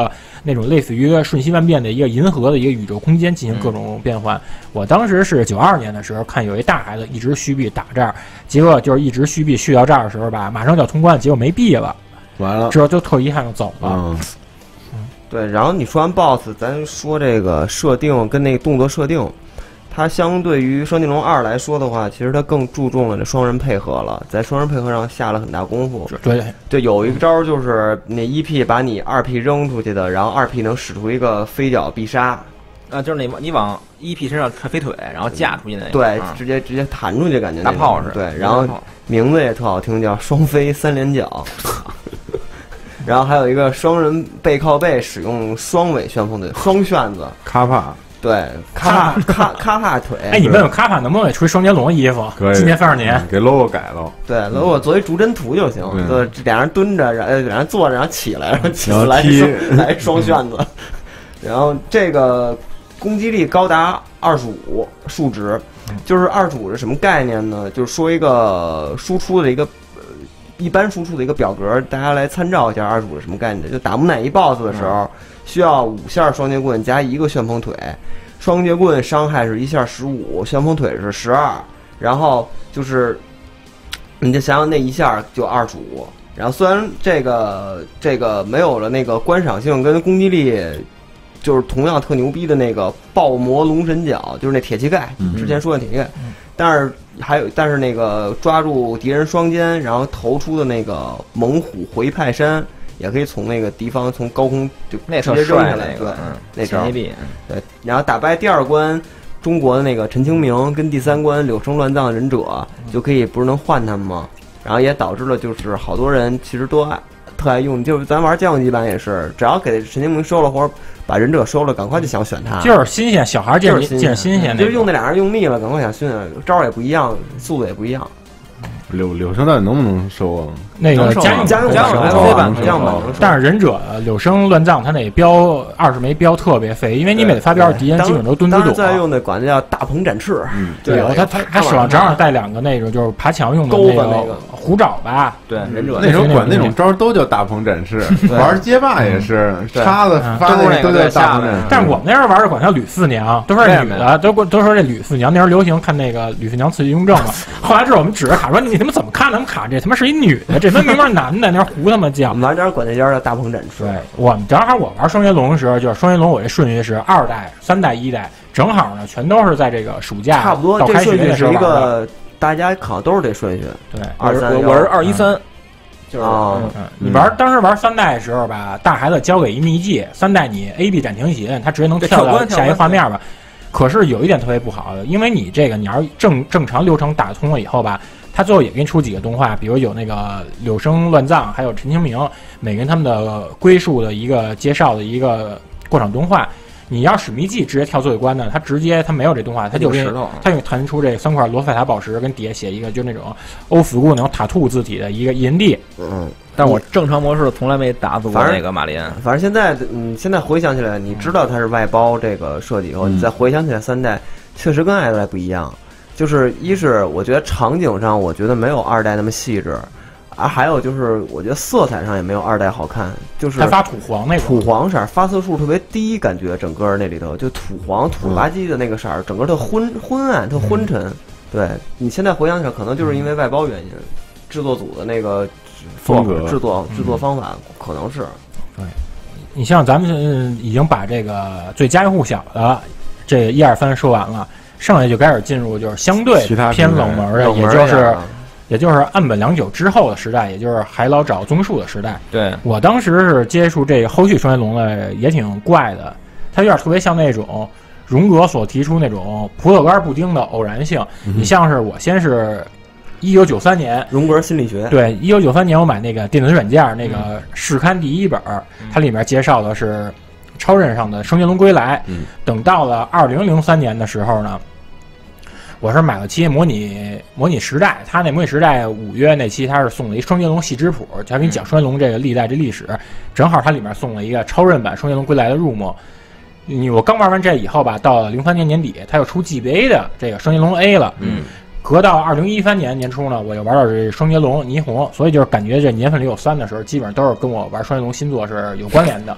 那种类似于瞬息万变的一个银河的一个宇宙空间进行各种变换。嗯、我当时是九二年的时候看有一大孩子一直续币打这儿，结果就是一直续币续到这儿的时候吧，马上就要通关，结果没币了，
完了，
之后就特遗憾就走了。
嗯
对，然后你说完 B O S S， 咱说这个设定跟那个动作设定，它相对于《双截龙二》来说的话，其实它更注重了这双人配合了，在双人配合上下了很大功夫。
对
对，有一个招就是那一 P 把你二 P 扔出去的，然后二 P 能使出一个飞脚必杀。
啊，就是你你往一 P 身上飞腿，然后架出去那个，
对，
嗯、
直接直接弹出去，感觉
大炮是。
对，然后名字也特好听，叫双飞三连脚。然后还有一个双人背靠背使用双尾旋风腿，双旋子
卡帕，
对，卡帕卡卡帕腿。
哎，你问问卡帕能不能给出双截龙衣服？
可以，
今年三十年，
给 logo 改了。
对 ，logo 作为逐帧图就行。对，俩人蹲着，然后俩人坐着，然后起来，然后起来来双旋子。然后这个攻击力高达二十五数值，就是二十五是什么概念呢？就是说一个输出的一个。一般输出的一个表格，大家来参照一下二十五是什么概念。就打木乃伊 B O S S 的时候，需要五下双截棍加一个旋风腿，双截棍伤害是一下十五，旋风腿是十二，然后就是你就想想那一下就二十五。然后虽然这个这个没有了那个观赏性跟攻击力，就是同样特牛逼的那个爆魔龙神脚，就是那铁膝盖，
嗯、
之前说的铁膝盖，嗯、但是。还有，但是那个抓住敌人双肩，然后投出的那个猛虎回派山，也可以从那个敌方从高空就直接扔下来，对，
嗯、
那招，
对，
然后打败第二关中国的那个陈清明，跟第三关柳生乱葬忍者，就可以不是能换他们吗？然后也导致了就是好多人其实都爱特爱用，就是咱玩降级版也是，只要给陈清明收了或者把忍者收了，赶快就想选他，
就是新鲜，小孩见着见着新鲜，
就是用那俩人用腻了，赶快想选，招也不一样，速度也不一样。
柳柳生到底能不能收啊？
那个家用
家用
家用
F C 版家用版，
但是忍者柳生乱葬他那标二十枚标特别费，因为你每次发标敌人基本都蹲姿躲。
当时在用的管子叫大鹏展翅，
嗯，
对，他他他手上正好带两个那种就是爬墙用的
那个
虎爪吧，
对，忍者
那时候管那种招都叫大鹏展翅，玩街霸也是叉子发
那
都叫大鹏展翅。
但是我们那时候玩的管叫吕四娘，都是女的，都都说这吕四娘那时候流行看那个吕四娘刺激雍正嘛。后来之后我们指着卡说你他妈怎么看？咱们卡这他妈是一女的，这他妈明明是男的，那胡他妈叫。
我们玩家管那家叫大鹏展翅。
对，我们正好我玩双截龙的时候，就是双截龙，我这顺序是二代、三代、一代，正好呢，全都是在这个暑假
差不多。
这
顺序是一个大家好像都是这顺序。
对，
二三
我是二一三。就是
啊，
嗯，你玩当时玩三代的时候吧，大孩子教给一秘籍，三代你 A B 暂停写，他直接能跳到下一个画面吧。可是有一点特别不好的，因为你这个你要是正正常流程打通了以后吧，他最后也给你出几个动画，比如有那个柳生乱葬，还有陈清明，每个人他们的归属的一个介绍的一个过场动画。你要使秘技直接跳最后一关呢，他直接他没有这动画，他就给他给弹出这三块罗塞塔宝石，跟底下写一个就那种欧死固那种塔兔字体的一个银地。
嗯，
但我正常模式从来没打死过那个马林。
反正现在嗯，现在回想起来，你知道它是外包这个设计以后，
嗯、
你再回想起来三代，确实跟二代不一样。就是一是我觉得场景上，我觉得没有二代那么细致。啊，还有就是，我觉得色彩上也没有二代好看，就是
它发土黄那
土黄色，发色数特别低，感觉整个那里头就土黄土吧唧的那个色儿，整个特昏昏暗，特昏沉。对你现在回想起来，可能就是因为外包原因，制作组的那个
风格、
制作制作方法可能是。
对，你像咱们已经把这个最家喻户晓的这一二三说完了，剩下就开始进入就是相对偏冷门的，也就是。也就是岸本良久之后的时代，也就是海老沼宗树的时代。
对，
我当时是接触这个后续双截龙的，也挺怪的，它有点特别像那种荣格所提出那种葡萄干布丁的偶然性。
嗯、
你像是我先是一九九三年
荣格心理学，
对，一九九三年我买那个电子软件那个试刊第一本，嗯、它里面介绍的是超任上的双截龙归来。
嗯、
等到了二零零三年的时候呢。我是买了期模拟模拟时代，他那模拟时代五月那期他是送了一双截龙细知谱，他给你讲双截龙这个历代这历史，正好它里面送了一个超任版双截龙归来的入目。你我刚玩完这以后吧，到了零三年年底，他又出 G B A 的这个双截龙 A 了。
嗯，
隔到二零一三年年初呢，我又玩到这双截龙霓虹，所以就是感觉这年份里有三的时候，基本上都是跟我玩双截龙新作是有关联的。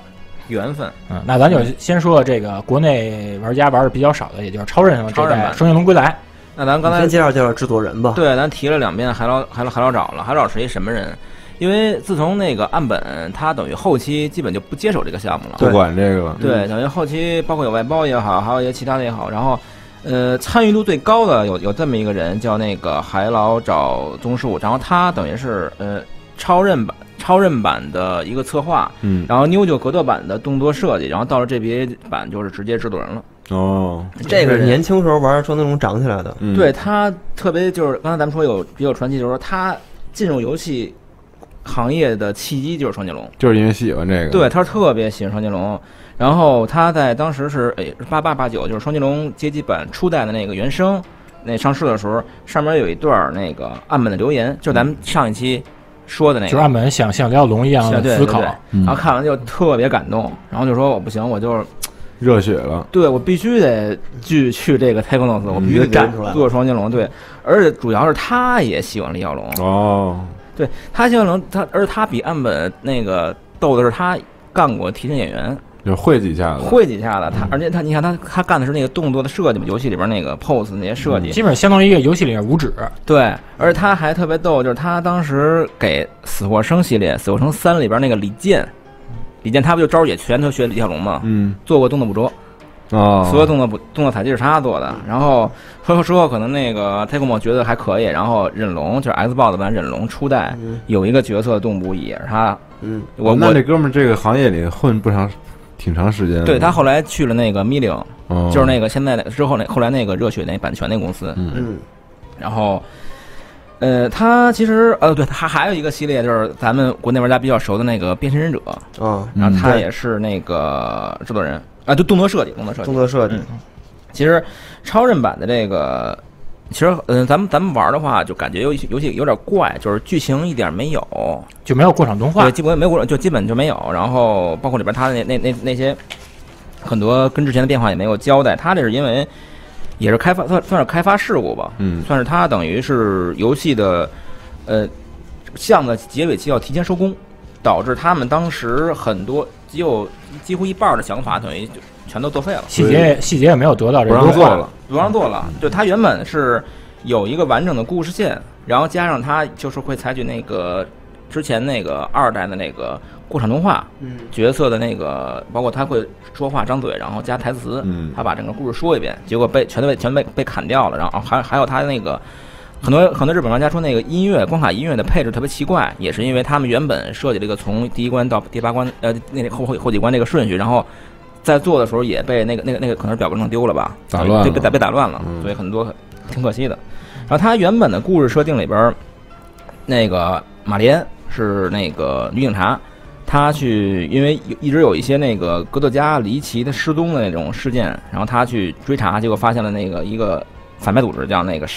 缘分。
嗯，那咱就先说这个国内玩家玩的比较少的，也就是超任
超任版
《双截龙归来》。
那咱刚才
先介绍介绍制作人吧。
对，咱提了两遍海老海老海老沼了。海老沼是一什么人？因为自从那个岸本，他等于后期基本就不接手这个项目了，
不管这个了。
对，等于后期包括有外包也好，还有一些其他的也好，然后。呃，参与度最高的有有这么一个人，叫那个海老沼宗树，然后他等于是呃超任版超任版的一个策划，
嗯，
然后妞九格斗版的动作设计，然后到了 G B A 版就是直接制作人了。
哦，
这个
年轻时候玩双截龙长起来的，
嗯、
对他特别就是刚才咱们说有比较传奇，就是说他进入游戏行业的契机就是双截龙，
就是因为喜欢这个，
对他特别喜欢双截龙。然后他在当时是诶八八八九，就是双截龙街机版初代的那个原声，那上市的时候，上面有一段那个岸本的留言，就是咱们上一期说的那个，
就是岸本想像廖龙一样的思考，
对对对对，然后看完就特别感动，然后就说我不行，我就是
热血了，
对我必须得去去这个 Technos， 我必须得
站出来
做双截龙，对，而且主要是他也喜欢李小龙
哦，
对他喜欢龙，他而且他比岸本那个逗的是他干过替身演员。
就会几下子，
会几下子，他而且他，你看他他干的是那个动作的设计嘛，游戏里边那个 pose 那些设计，
基本上相当于一个游戏里面五指。
对，而且他还特别逗，就是他当时给死或生系列《死或生三》里边那个李健，李健他不就招也全都学李小龙嘛，
嗯，
做过动作捕捉，
哦，
所有动作捕动作采集是他做的。然后说之后可能那个 Tecmo 觉得还可以，然后忍龙就是 Xbox 版忍龙初代、嗯、有一个角色动捕也是他，
嗯，
我、
哦、那这哥们儿这个行业里混不长。挺长时间，
对他后来去了那个 Million，、
哦、
就是那个现在的之后那后来那个热血那版权那公司，
嗯，
然后，呃，他其实呃，对他还有一个系列就是咱们国内玩家比较熟的那个变身忍者，
啊、
嗯，然后他也是那个制作人啊，就动作设计，动作设计，
动作设计。
嗯、其实超任版的这个。其实，嗯、呃，咱们咱们玩的话，就感觉游戏游戏有点怪，就是剧情一点没有，
就没有过场动画，
对，基本没有过，就基本就没有。然后包括里边它那那那那些很多跟之前的变化也没有交代。它这是因为也是开发算算是开发事故吧，
嗯，
算是它等于是游戏的呃项目的结尾期要提前收工，导致他们当时很多只有几乎一半的想法等于就全都作废了，
细节细节也没有得到这
个不让做了。
不让做了，就它原本是有一个完整的故事线，然后加上它就是会采取那个之前那个二代的那个过场动画，
嗯，
角色的那个包括他会说话张嘴，然后加台词，
嗯，
他把整个故事说一遍，结果被全都被全被被砍掉了，然后还还有他那个很多很多日本玩家说那个音乐关卡音乐的配置特别奇怪，也是因为他们原本设计这个从第一关到第八关呃那后后后几关这个顺序，然后。在做的时候也被那个那个那个可能是表格上丢了吧，
打乱了，
被被被打乱了，
嗯、
所以很多挺可惜的。然后他原本的故事设定里边，那个玛丽安是那个女警察，她去因为一直有一些那个格斗家离奇的失踪的那种事件，然后她去追查，结果发现了那个一个反派组织叫那个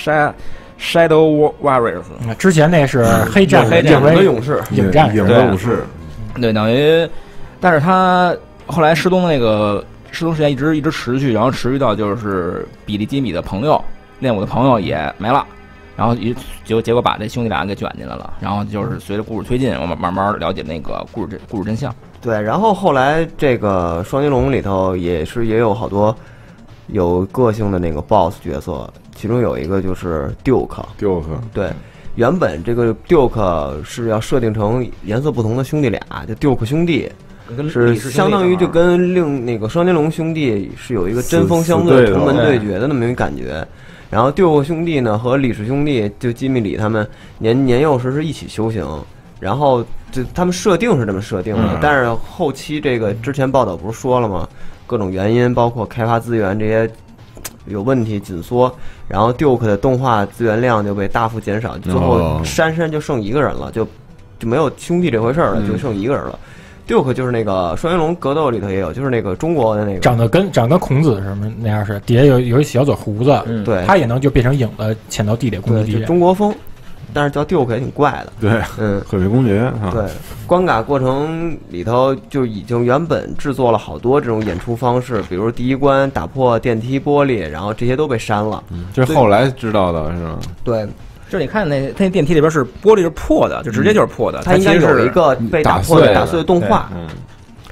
Shadow Warriors，
之前那是黑战
黑
战的勇士，
影战
影的武士，
对，等于，但是他。后来失踪的那个失踪时间一直一直持续，然后持续到就是比利基米的朋友练武的朋友也没了，然后一结果结果把这兄弟俩给卷进来了，然后就是随着故事推进，我们慢慢了解那个故事真故事真相。
对，然后后来这个双截龙里头也是也有好多有个性的那个 boss 角色，其中有一个就是 Duke
Duke，
对。原本这个 Duke 是要设定成颜色不同的兄弟俩，就 Duke 兄弟。是相当于就跟另那个双截龙兄弟是有一个针锋相对、同门对决的那么一个感觉。然后六个兄弟呢和李氏兄弟就吉米里他们年年幼时是一起修行，然后就他们设定是这么设定的，嗯、但是后期这个之前报道不是说了吗？各种原因，包括开发资源这些有问题紧缩，然后 Duke 的动画资源量就被大幅减少，最后珊珊就剩一个人了，就就没有兄弟这回事了，就剩一个人了。Duke 就是那个双截龙格斗里头也有，就是那个中国的那个，
长得跟长得跟孔子什么那样是，底下有有一小撮胡子，
嗯、对，
他也能就变成影子潜到地里攻击敌人，
就中国风，但是叫 Duke 也挺怪的，
对，
嗯，
毁灭公爵，啊、
对，关卡过程里头就已经原本制作了好多这种演出方式，比如第一关打破电梯玻璃，然后这些都被删了，
嗯，这是后来知道的是吗？
对。
这你看那它那电梯里边是玻璃是破的，就直接就是破的，
它应该有一个被打破的打碎的动画。
嗯，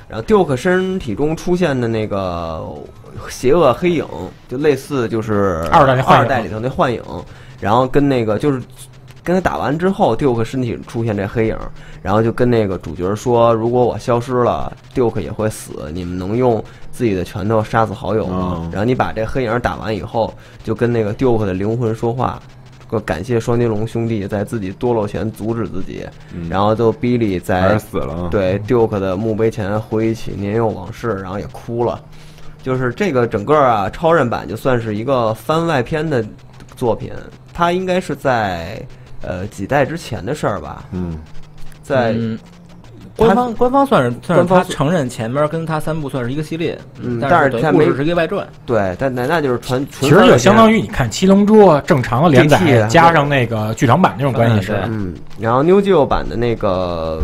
然后 Duke 身体中出现的那个邪恶黑影，就类似就是
二代那
二代里头那幻影，然后跟那个就是跟他打完之后 ，Duke 身体出现这黑影，然后就跟那个主角说，如果我消失了 ，Duke 也会死，你们能用自己的拳头杀死好友吗？
嗯、
然后你把这黑影打完以后，就跟那个 Duke 的灵魂说话。感谢双截龙兄弟在自己堕落前阻止自己，
嗯、
然后就比利在
死了，
对 Duke 的墓碑前回忆起年幼往事，然后也哭了。就是这个整个啊，超人版就算是一个番外篇的作品，它应该是在呃几代之前的事儿吧？
嗯，
在。
嗯官方官方算是算是他承认前面跟他三部算是一个系列，
嗯，
但
是
它故事是一个外传，
对，但那那就是传，
其实就相当于你看《七龙珠》正常的连载加上那个剧场版那种关系是，
嗯，然后 New Geo 版的那个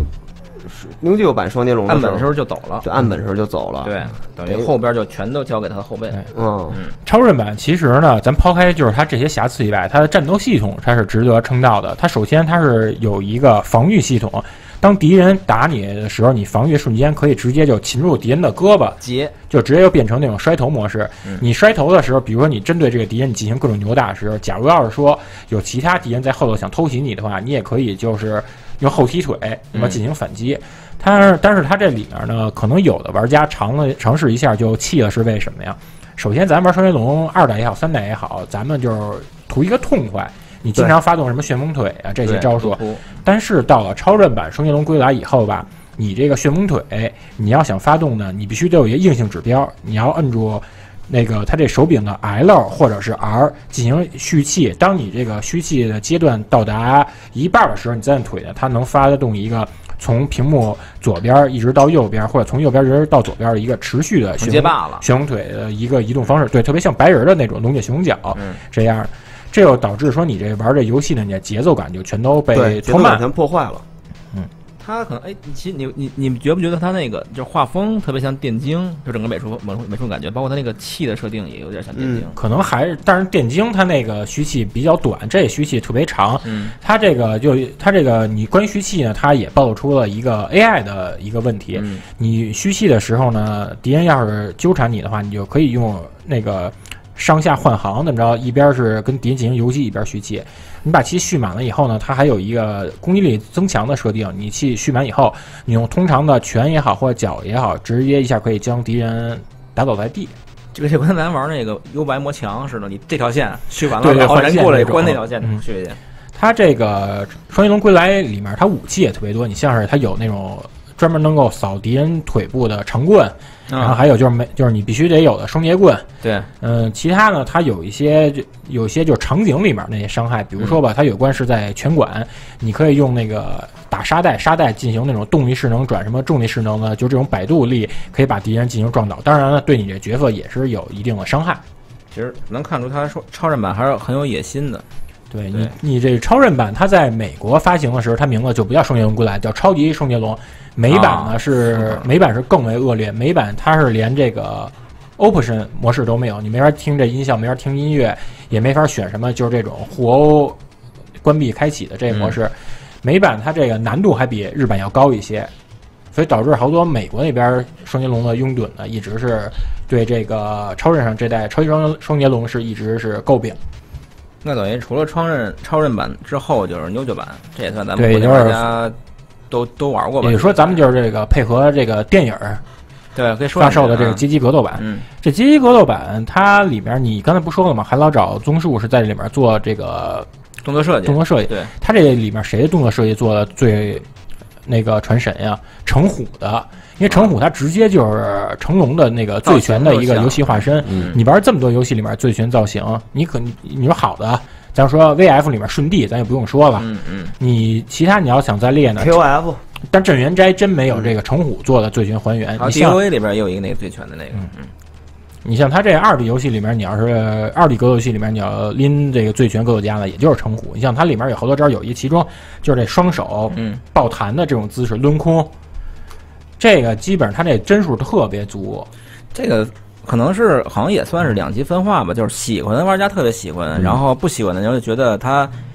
New Geo 版双截龙
岸本的时候就走了，
就岸本的时候就走了，
对，等于后边就全都交给他的后辈，
嗯
嗯。超人版其实呢，咱抛开就是它这些瑕疵以外，它的战斗系统它是值得称道的。它首先它是有一个防御系统。当敌人打你的时候，你防御瞬间可以直接就擒住敌人的胳膊，
截
就直接就变成那种摔头模式。
嗯、
你摔头的时候，比如说你针对这个敌人你进行各种扭打的时候，假如要是说有其他敌人在后头想偷袭你的话，你也可以就是用后踢腿那么进行反击。嗯、它但是它这里面呢，可能有的玩家尝了尝试一下就气了，是为什么呀？首先咱玩双截龙二代也好，三代也好，咱们就是图一个痛快。你经常发动什么旋风腿啊这些招数，但是到了超人版双截龙归来以后吧，你这个旋风腿你要想发动呢，你必须得有一个硬性指标，你要摁住那个它这手柄的 L 或者是 R 进行蓄气。当你这个蓄气的阶段到达一半的时候，你再摁腿呢，它能发动一个从屏幕左边一直到右边，或者从右边一直到左边的一个持续的旋风旋风腿的一个移动方式，对，特别像白人的那种龙卷熊脚、嗯、这样。这又导致说你这玩这游戏呢，你的节奏感就全都被拖慢，
全破坏了。
嗯，他可能哎，其实你你你们觉不觉得他那个就是画风特别像电竞，就整个美术美术美术感觉，包括他那个气的设定也有点像电竞。
嗯、可能还是，但是电竞它那个虚气比较短，这虚气特别长。
嗯，
它这个就它这个你关于虚气呢，它也暴露出了一个 A I 的一个问题。
嗯、
你虚气的时候呢，敌人要是纠缠你的话，你就可以用那个。上下换行，怎么着？一边是跟敌人进行游击，一边蓄气。你把气蓄满了以后呢，它还有一个攻击力增强的设定。你气蓄满以后，你用通常的拳也好，或者脚也好，直接一下可以将敌人打倒在地。
这个就跟咱玩那个幽白魔墙似的，你这条线蓄完了，
对对，
然后人过来
关
那条线蓄去。
它这个双截龙归来里面，它武器也特别多。你像是它有那种专门能够扫敌人腿部的长棍。然后还有就是没就是你必须得有的双截棍，
对，
嗯、呃，其他呢，它有一些就有一些就是场景里面那些伤害，比如说吧，它有关是在拳馆，你可以用那个打沙袋，沙袋进行那种动力势能转什么重力势能呢，就这种摆渡力可以把敌人进行撞倒。当然了，对你这角色也是有一定的伤害。
其实能看出他说超人版还是很有野心的。
对你，你这超人版，它在美国发行的时候，它名字就不叫双截龙归来，叫超级双截龙。美版呢是、啊、美版是更为恶劣，美版它是连这个 option 模式都没有，你没法听这音效，没法听音乐，也没法选什么，就是这种互殴关闭开启的这个模式。嗯、美版它这个难度还比日版要高一些，所以导致好多美国那边双截龙的拥趸呢，一直是对这个超人上这代超级双双截龙是一直是诟病。
那等于除了超人超人版之后就是New Geo版，这也算咱们国内玩家都都玩过吧？
也就是说，咱们就是这个配合这个电影
对可以说
发售的这个街机格斗版。
嗯，
这街机格斗版它里面你刚才不说了吗？还老找宗树是在里面做这个
动作设计，
动作设计。
对，
它这里面谁的动作设计做的最那个传神呀？成虎的。因为成虎它直接就是成龙的那个醉拳的一个游戏化身。
嗯、
你玩这么多游戏里面醉拳造型，你可你说好的，咱说 V F 里面顺地，咱也不用说了。
嗯嗯。你
其他你要想再练呢
，K O F，
但镇元斋真没有这个成虎做的醉拳还原。
好 ，D O A 里边也有一个那个醉拳的那个。
嗯嗯。你像他这二 D 游戏里面，你要是二 D 格斗游戏里面，你要拎这个醉拳格斗家呢，也就是成虎。你像它里面有好多招，有一其中就是这双手
嗯
抱弹的这种姿势抡空。这个基本上它这帧数特别足，
这个可能是好像也算是两极分化吧，就是喜欢的玩家特别喜欢，
嗯、
然后不喜欢的人就觉得它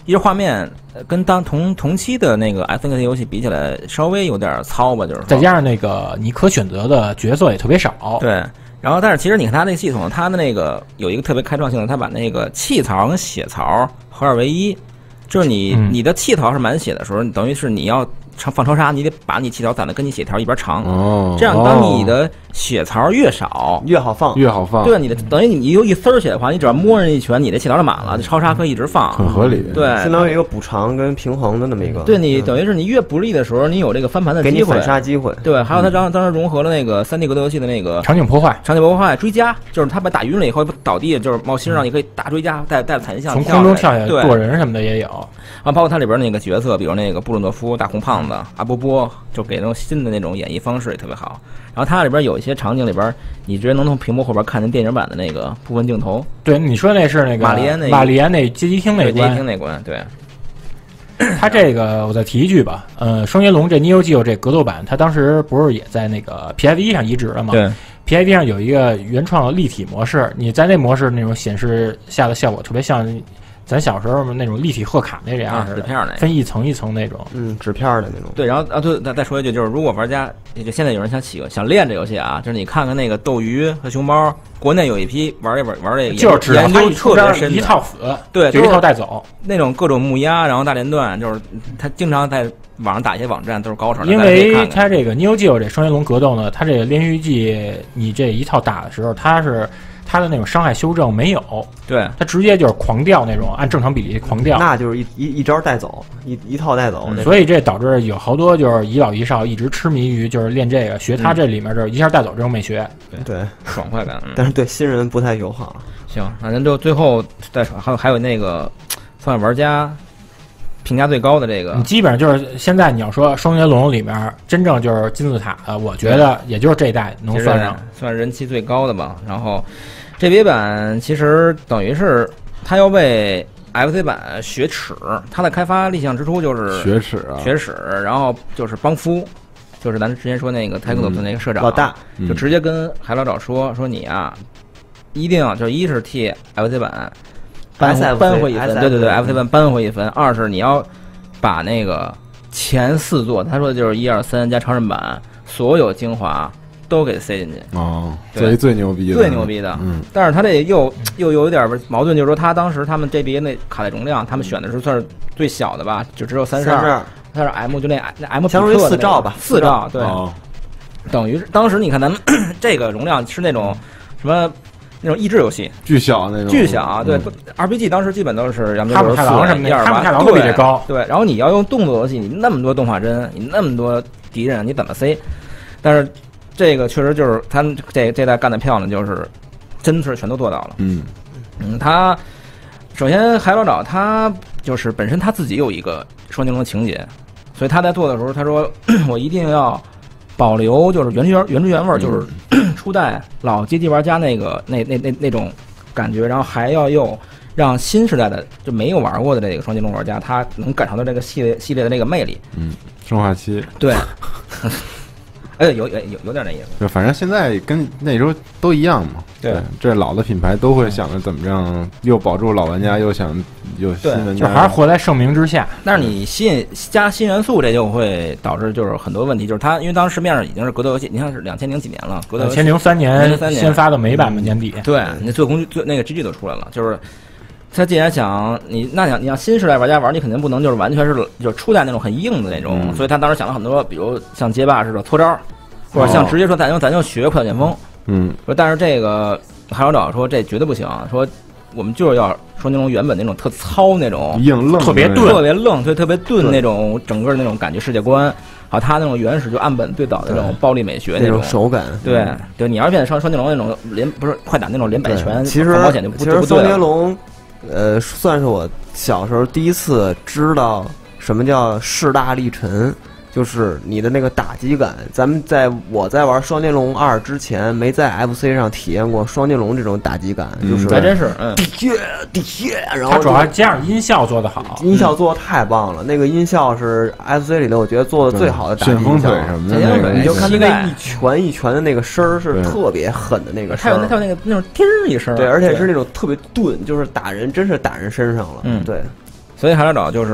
一是画面跟当同同期的那个 F N K 游戏比起来，稍微有点糙吧，就是
再加上那个你可选择的角色也特别少。
对，然后但是其实你看它那个系统，它的那个有一个特别开创性的，它把那个气槽跟血槽合二为一，就是你、嗯、你的气槽是满血的时候，等于是你要放超杀，你得把你气槽攒的跟你血条一边长，
哦，
这样当你的血槽越少
越好放，
越好放。
对，你的等于你有一丝血的话，你只要摸人一拳，你的气槽就满了，超杀可以一直放，
很合理。
对，
相当于一个补偿跟平衡的那么一个。
对你等于是你越不利的时候，你有这个翻盘的机会，
给你反杀机会。
对，还有他当当时融合了那个三 D 格斗游戏的那个
场景破坏，
场景破坏追加，就是他把打晕了以后不倒地，就是冒心上你可以大追加，带带残像，
从空中跳下来剁人什么的也有。
啊，包括它里边那个角色，比如那个布鲁诺夫、大红胖子、阿波波，就给那种新的那种演绎方式也特别好。然后它里边有一些场景里边，你直接能从屏幕后边看见电影版的那个部分镜头。
对，你说那是那个
玛丽安那
玛丽安那街机厅那关，
街机厅那关，对。
它这个我再提一句吧，呃，双截龙这 Neo Geo 这格斗版，它当时不是也在那个 P S 一 上移植了吗？
对
，P S 一 上有一个原创的立体模式，你在那模式那种显示下的效果特别像咱小时候那种立体贺卡那样似的，
纸片那
分一层一层那种，
嗯，纸片的那种。
对，然后啊，对，再再说一句，就是如果玩家就现在有人想起想练这游戏啊，就是你看看那个斗鱼和熊猫，国内有一批玩这玩玩这个，
就是只
研究特别深，
一套死，
对，
就一套带走，
那种各种木鸭，然后大连段，就是他经常在网上打一些网站，都是高手。
因为他这个 Neo Geo 这双截龙格斗呢，他这个连续技你这一套打的时候，他是。他的那种伤害修正没有，
对
他直接就是狂掉那种，按正常比例狂掉，
那就是一一一招带走，一一套带走、
嗯。所以这导致有好多就是一老一少一直痴迷于就是练这个，学他这里面这一下带走这种美学，
对，
对
爽快感、嗯。
但是对新人不太友好。
行，那咱就最后再说，还有还有那个算玩家评价最高的这个，
你基本上就是现在你要说双截龙里面真正就是金字塔的，我觉得也就是这一代能算上，
算人气最高的吧。然后。这别版其实等于是它要为 F C 版雪耻，它的开发立项之初就是
雪耻啊，
雪耻，然后就是邦夫，就是咱之前说那个泰克佐斯那个社长、
嗯、老大，
就直接跟海老早说说你啊，一定要就一是替 F C 版扳扳回一分，对对对 ，F C 版扳回一分；二是你要把那个前四座，他说的就是一二三加超人版所有精华。都给塞进去
哦，最最牛逼的，
最牛逼的。嗯，但是他这又又有一点矛盾，就是说他当时他们这边那卡带容量，他们选的是算是最小的吧，就只有三十二，它是 M 就那那 M
相当于四兆吧，
四兆对，
哦、
等于当时你看咱们这个容量是那种什么那种益智游戏，
巨小那种，
巨小对、嗯、R P G 当时基本都是
哈姆太郎什么的，哈姆太郎都比这高，
对，然后你要用动作游戏，你那么多动画帧，你那么多敌人，你怎么塞？但是。这个确实就是他这这代干得漂亮，就是真是全都做到了。
嗯
嗯，他首先海老岛他就是本身他自己有一个双截龙的情节，所以他在做的时候他说我一定要保留就是原汁原原汁原味，就是初代老街机玩家那个那那那那种感觉，然后还要又让新时代的就没有玩过的这个双截龙玩家他能感受到这个系列系列的这个魅力。
嗯，生化七
对。哎，有有有有点那意思。
就反正现在跟那时候都一样嘛。
对，
这老的品牌都会想着怎么样，又保住老玩家，又想有新玩家，
就还是活在盛名之下。
但是你新加新元素，这就会导致就是很多问题，就是它因为当时市面上已经是格斗游戏，你看是两千零几年了，格斗
两千零三年先发的美版本年底。
对，你最红最那个 G G 都出来了，就是。他既然想你，那想你让新时代玩家玩，你肯定不能就是完全是就初代那种很硬的那种，嗯、所以他当时想了很多，比如像街霸似的搓招，或者像直接说咱就咱就学快剑锋，
嗯，
说但是这个海老岛说这绝对不行，说我们就是要说那种原本那种特糙那种
硬愣
特别钝
特别愣，对特别钝那种整个那种感觉世界观，还有他那种原始就岸本最早的那种暴力美学
那
种
手感，
对对，你要是变双双截龙那种连不是快打那种连百拳，
其实
保险就不
其实双截龙。呃，算是我小时候第一次知道什么叫势大力沉，就是你的那个打击感。咱们在我在玩双截龙二之前，没在 F C 上体验过双截龙这种打击感，
嗯、
就是
还真是，嗯，
滴血滴血，然后
它主要加上音效做得好，
音效做得太棒了。那个音效是 F C 里头我觉得做的最好的打击音效。
旋风腿什么的，
那个你就看那一拳一拳的那个声儿是特别狠的那个声儿，
还有那那个那种叮一声，
对，而且是那种特别钝，就是打人真是打人身上了，
嗯，
对。
所以海老岛就是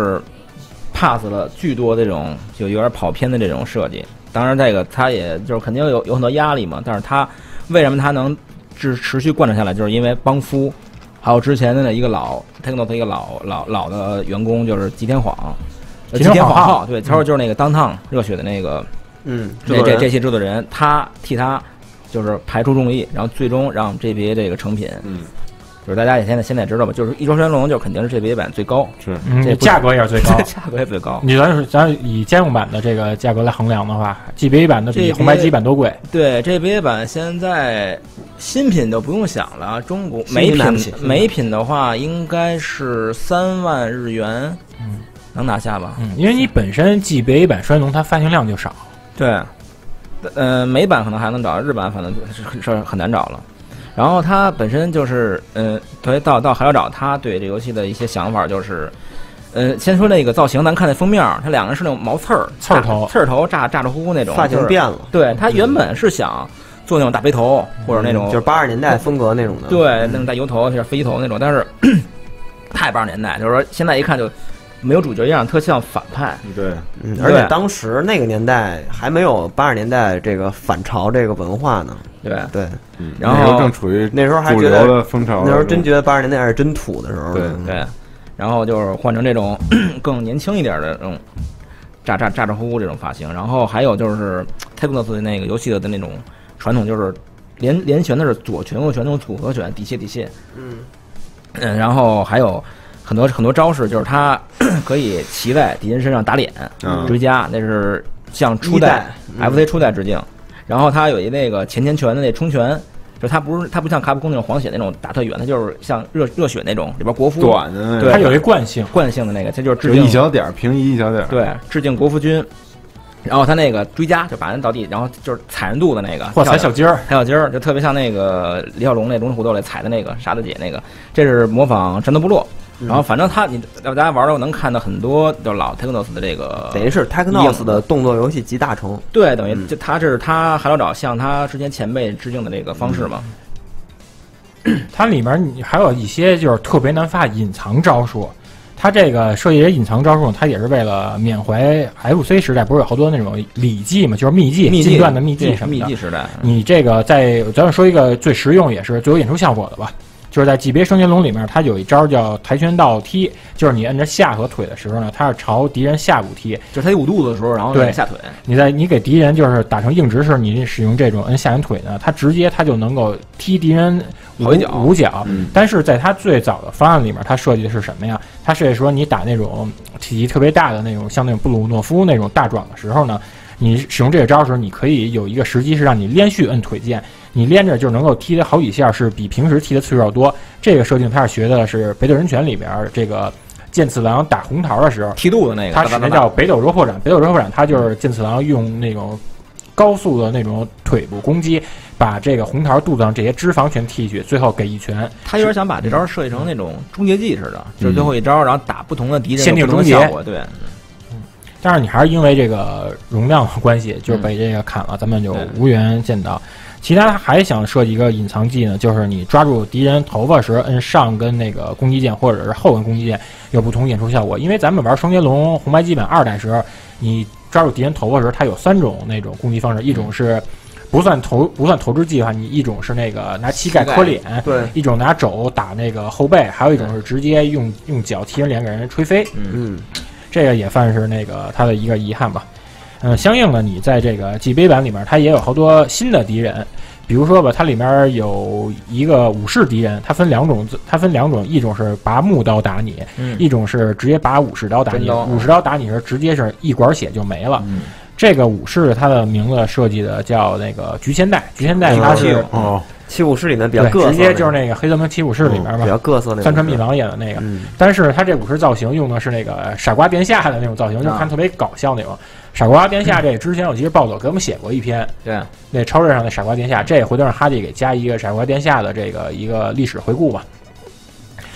pass 了巨多这种就有点跑偏的这种设计。当然，这个它也就是肯定有有很多压力嘛，但是它为什么它能持持续贯彻下来，就是因为邦夫，还有之前的那一个老 Techno 的一个老老老的员工，就是吉田晃，吉田晃浩，对，他说就是那个 Downtown 热血的那个，
嗯，
这这这些制作人，他替他就是排除众议，然后最终让 G B A 这个成品，嗯。就是大家也现在现在知道吧，就是一周双龙就肯定是 G B A 版最高，
是，嗯，这价格也是最高，
价格也最高。
你咱是咱以家用版的这个价格来衡量的话 ，G B A 版的比红白机版都贵。
对 ，G B A 版现在新品就不用想了，中国美品美品的话应该是三万日元，嗯，能拿下吧？
嗯，因为你本身 G B A 版双龙它发行量就少，
对，呃，美版可能还能找，日版反正是是很难找了。然后他本身就是，嗯、呃，对，到到海老岛，他对这游戏的一些想法就是，呃，先说那个造型，咱看那封面，他两个是那种毛刺儿，
刺儿头，
刺儿头，炸炸着呼呼那种，
发型变了。
对他原本是想做那种大背头，嗯、或者那种、
嗯、就是八十年代风格那种的，
对，那种带油头、就是飞机头那种，但是太八十年代，就是说现在一看就没有主角一样，特像反派。
对，
嗯，而且当时那个年代还没有八十年代这个反潮这个文化呢。
对
对，
嗯，
然后
那时候正处于
那时候还
主流的风潮，
那时候真觉得八十年代是真土的时候。
对
对，然后就是换成这种更年轻一点的这种炸炸炸着呼呼这种发型，然后还有就是 Technos 那个游戏的那种传统，就是连连旋的是左拳右拳那种组合拳，底线底线。嗯嗯，然后还有很多很多招式，就是他可以骑在敌人身上打脸、
嗯、
追加，那是向初代 F C 初代致敬。然后他有一那个前前拳的那冲拳，就他不是他不像卡普空那种黄血那种打特远，他就是像热热血那种里边国服
短的，
对，
他有一惯性
惯性的那个，他就是致敬
一小点平移一小点，
对，致敬国服军。然后他那个追加就把人倒地，然后就是踩人肚子那个，
或踩小鸡儿，
踩小鸡儿就特别像那个李小龙那龙之虎斗里踩的那个傻子姐那个，这是模仿战斗部落。然后反正他，你大家玩的能看到很多就老 Technos 的这个，
等于是 Technos 的动作游戏集大成。
对，等于就他这是他海老岛向他之前前辈致敬的这个方式嘛。
嗯、它里面你还有一些就是特别难发隐藏招数，它这个设计这隐藏招数，它也是为了缅怀 F C 时代不是有好多那种礼记嘛，就是秘技、近段的秘技什么的。
秘技时代，
你这个在咱们说一个最实用也是最有演出效果的吧。就是在 G B A 双截龙里面，它有一招叫跆拳道踢，就是你摁着下和腿的时候呢，它是朝敌人下部踢，
就是他捂肚子的时候，然后
对
下腿。
你在你给敌人就是打成硬直时，你使用这种摁下人腿呢，它直接它就能够踢敌人五
脚
五脚。
嗯、
但是在它最早的方案里面，它设计的是什么呀？它设计说你打那种体积特别大的那种，像那种布鲁诺夫那种大壮的时候呢，你使用这个招的时候，你可以有一个时机是让你连续摁腿键。你连着就能够踢的好几下，是比平时踢的次数要多。这个设定它是学的是《北斗神拳》里边这个剑次郎打红桃的时候
踢肚子那个，
他使的叫北斗柔破斩。北斗柔破斩它就是剑次郎用那种高速的那种腿部攻击，把这个红桃肚子上这些脂肪全踢去，最后给一拳。
他有点想把这招设计成那种终结技似的，嗯、就是最后一招，然后打不同的敌人
限定终结。
对。
但是你还是因为这个容量的关系，就是被这个砍了，嗯、咱们就无缘见到。其他还想设计一个隐藏技呢，就是你抓住敌人头发时，摁上跟那个攻击键或者是后跟攻击键有不同演出效果。因为咱们玩双截龙红白机版二代时候，你抓住敌人头发时，它有三种那种攻击方式，一种是不算投不算投掷技的话，你一种是那个拿膝盖磕脸，
对，
一种拿肘打那个后背，还有一种是直接用用脚踢人脸给人吹飞。
嗯，
这个也算是那个它的一个遗憾吧。嗯，相应的，你在这个 G B A 版里面，它也有好多新的敌人，比如说吧，它里面有一个武士敌人，它分两种，它分两种，一种是拔木刀打你，
嗯、
一种是直接拔武士刀打你。武士刀打你时，直接是一管血就没了。
嗯、
这个武士它的名字设计的叫那个菊千代，菊千代它是
哦。七武士里面比较各色，
直接就是那个黑泽明七武士里面嘛，
比较各色那个
三川密郎演的那个。
嗯、
但是他这武士造型用的是那个傻瓜殿下的那种造型，
嗯、
就看特别搞笑那种。傻瓜殿下这之前我记得暴走给我们写过一篇，
对，
那超市上的傻瓜殿下，这回头让哈迪给加一个傻瓜殿下的这个一个历史回顾吧。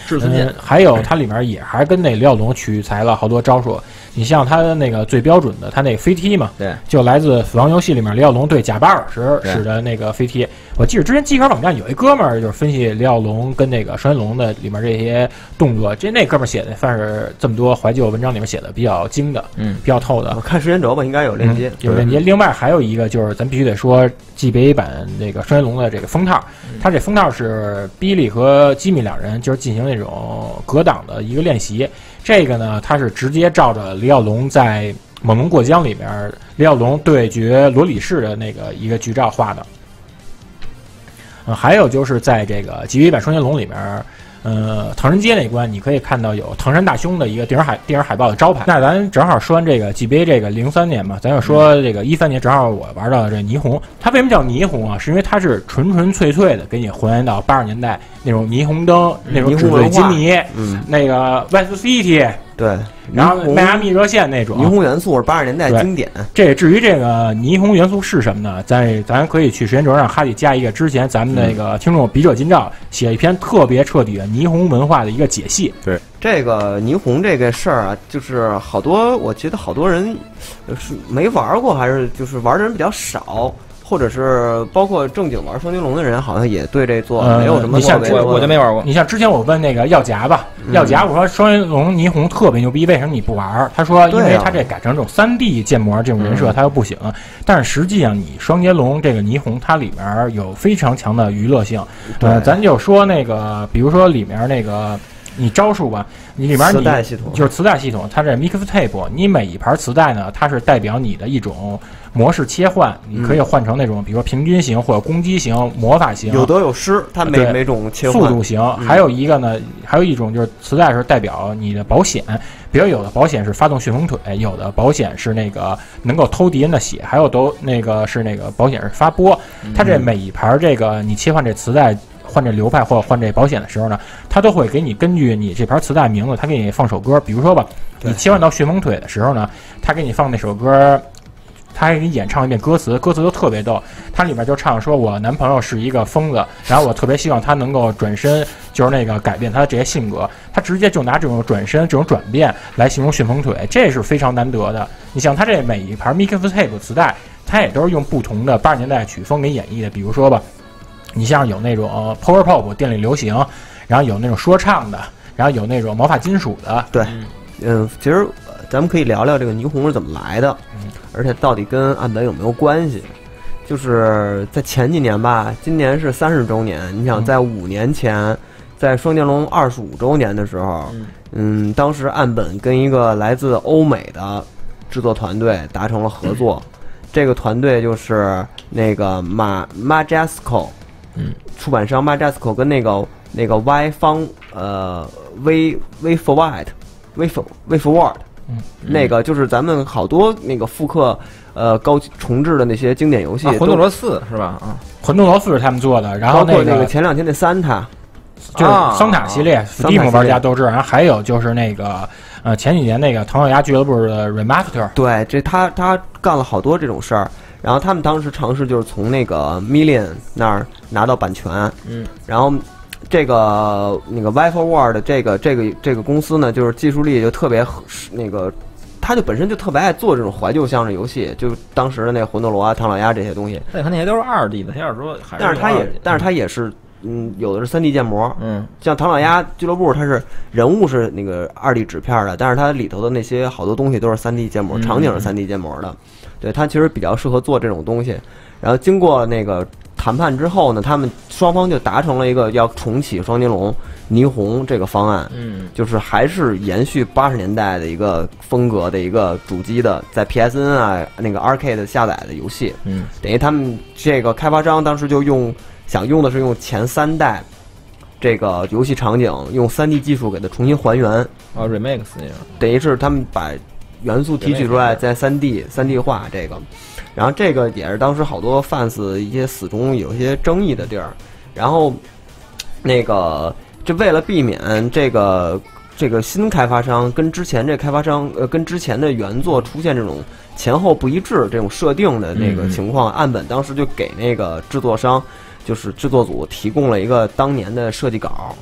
至尊剑、
嗯。还有它里面也还跟那李小龙取材了好多招数。你像他那个最标准的，他那个飞踢嘛，
对，
就来自死亡游戏里面李小龙对贾巴尔时使的那个飞踢。我记得之前机壳网站有一哥们儿就是分析李小龙跟那个双截龙的里面这些动作，这那哥们儿写的算是这么多怀旧文章里面写的比较精的，
嗯，
比较透的。
我看时间轴吧，应该有链接，
嗯、有链接。另外还有一个就是咱必须得说 G B A 版那个双截龙的这个封套，嗯、它这封套是比利和吉米两人就是进行那种格挡的一个练习。这个呢，它是直接照着李小龙在《猛龙过江》里面李小龙对决罗里士的那个一个剧照画的。嗯，还有就是在这个 G B A 版双截龙里面，呃，唐人街那关你可以看到有唐山大兄的一个电影海电影海报的招牌。那咱正好说完这个 G B A 这个零三年嘛，咱就说这个一三年，正好我玩到这霓虹。它为什么叫霓虹啊？是因为它是纯纯粹粹的给你还原到八十年代那种霓虹灯、嗯、那种纸醉金迷，嗯，那个 Vice City。
对，
然后迈阿密热线那种
霓虹元素是八十年代经典。
这至于这个霓虹元素是什么呢？咱咱可以去时间轴让哈迪加一个之前咱们那个听众笔者金照写一篇特别彻底的霓虹文化的一个解析。
对，
这个霓虹这个事儿啊，就是好多我觉得好多人是没玩过，还是就是玩的人比较少。或者是包括正经玩双截龙的人，好像也对这座没有什么特别、
呃。我我就没玩过。
你像之前我问那个耀夹吧，嗯、耀夹我说双截龙霓虹特别牛逼，为什么你不玩？他说因为他这改成这种三 D 建模这种人设，他又不行。嗯、但是实际上你双截龙这个霓虹，它里面有非常强的娱乐性。呃，咱就说那个，比如说里面那个。你招数吧，你里面你
磁带系统
就是磁带系统，它这 mixtape， 你每一盘磁带呢，它是代表你的一种模式切换，你可以换成那种，比如说平均型或者攻击型、魔法型，
有得有失，它每每种切换
速度型。嗯、还有一个呢，还有一种就是磁带是代表你的保险，比如有的保险是发动旋风腿，有的保险是那个能够偷敌人的血，还有都那个是那个保险是发波。它这每一盘这个你切换这磁带。换这流派或者换这保险的时候呢，他都会给你根据你这盘磁带名字，他给你放首歌。比如说吧，你切换到旋风腿的时候呢，他给你放那首歌，他还给你演唱一遍歌词，歌词都特别逗。它里面就唱说我男朋友是一个疯子，然后我特别希望他能够转身，就是那个改变他的这些性格。他直接就拿这种转身、这种转变来形容旋风腿，这是非常难得的。你像他这每一盘 mixtape 磁带，他也都是用不同的八十年代曲风给演绎的。比如说吧。你像有那种 power pop 电力流行，然后有那种说唱的，然后有那种魔法金属的。
对，嗯，其实咱们可以聊聊这个霓虹是怎么来的，嗯，而且到底跟岸本有没有关系？就是在前几年吧，今年是三十周年，你想在五年前，在双截龙二十五周年的时候，嗯，当时岸本跟一个来自欧美的制作团队达成了合作，嗯、这个团队就是那个马 Majesco。嗯，出版商 Majesco 跟那个那个 Y 方呃 V V Forward V For V Forward， 嗯，那个就是咱们好多那个复刻呃高重置的那些经典游戏，
啊、魂斗罗四是吧？啊，
魂斗罗四是他们做的，然后
那个、那个前两天那三塔，
就是桑塔系列 ，Steam 玩家都知道，然后还有就是那个呃前几年那个唐老鸭俱乐部的 Remaster，
对，这他他干了好多这种事儿。然后他们当时尝试就是从那个 Million 那儿拿到版权，嗯，然后这个那个 Y Forward 这个这个这个公司呢，就是技术力就特别那个，他就本身就特别爱做这种怀旧向的游戏，就当时的那魂斗罗啊、唐老鸭这些东西。
那他那些都是二 D 的，他要是说还是，
但是他也，但是他也是。嗯，有的是三 D 建模，嗯，像唐老鸭俱乐部，它是人物是那个二 D 纸片的，但是它里头的那些好多东西都是三 D 建模，场景是三 D 建模的，对，它其实比较适合做这种东西。然后经过那个谈判之后呢，他们双方就达成了一个要重启双截龙霓虹这个方案，嗯，就是还是延续八十年代的一个风格的一个主机的，在 P S N 啊那个 Arcade 下载的游戏，嗯，等于他们这个开发商当时就用。想用的是用前三代这个游戏场景，用 三 D 技术给它重新还原。
啊 ，remix 那种，
等于是他们把元素提取出来，在 三 D 三 D 化这个，然后这个也是当时好多 fans 一些死忠有一些争议的地儿。然后那个，这为了避免这个这个新开发商跟之前这开发商呃跟之前的原作出现这种前后不一致这种设定的那个情况，岸本当时就给那个制作商。就是制作组提供了一个当年的设计稿，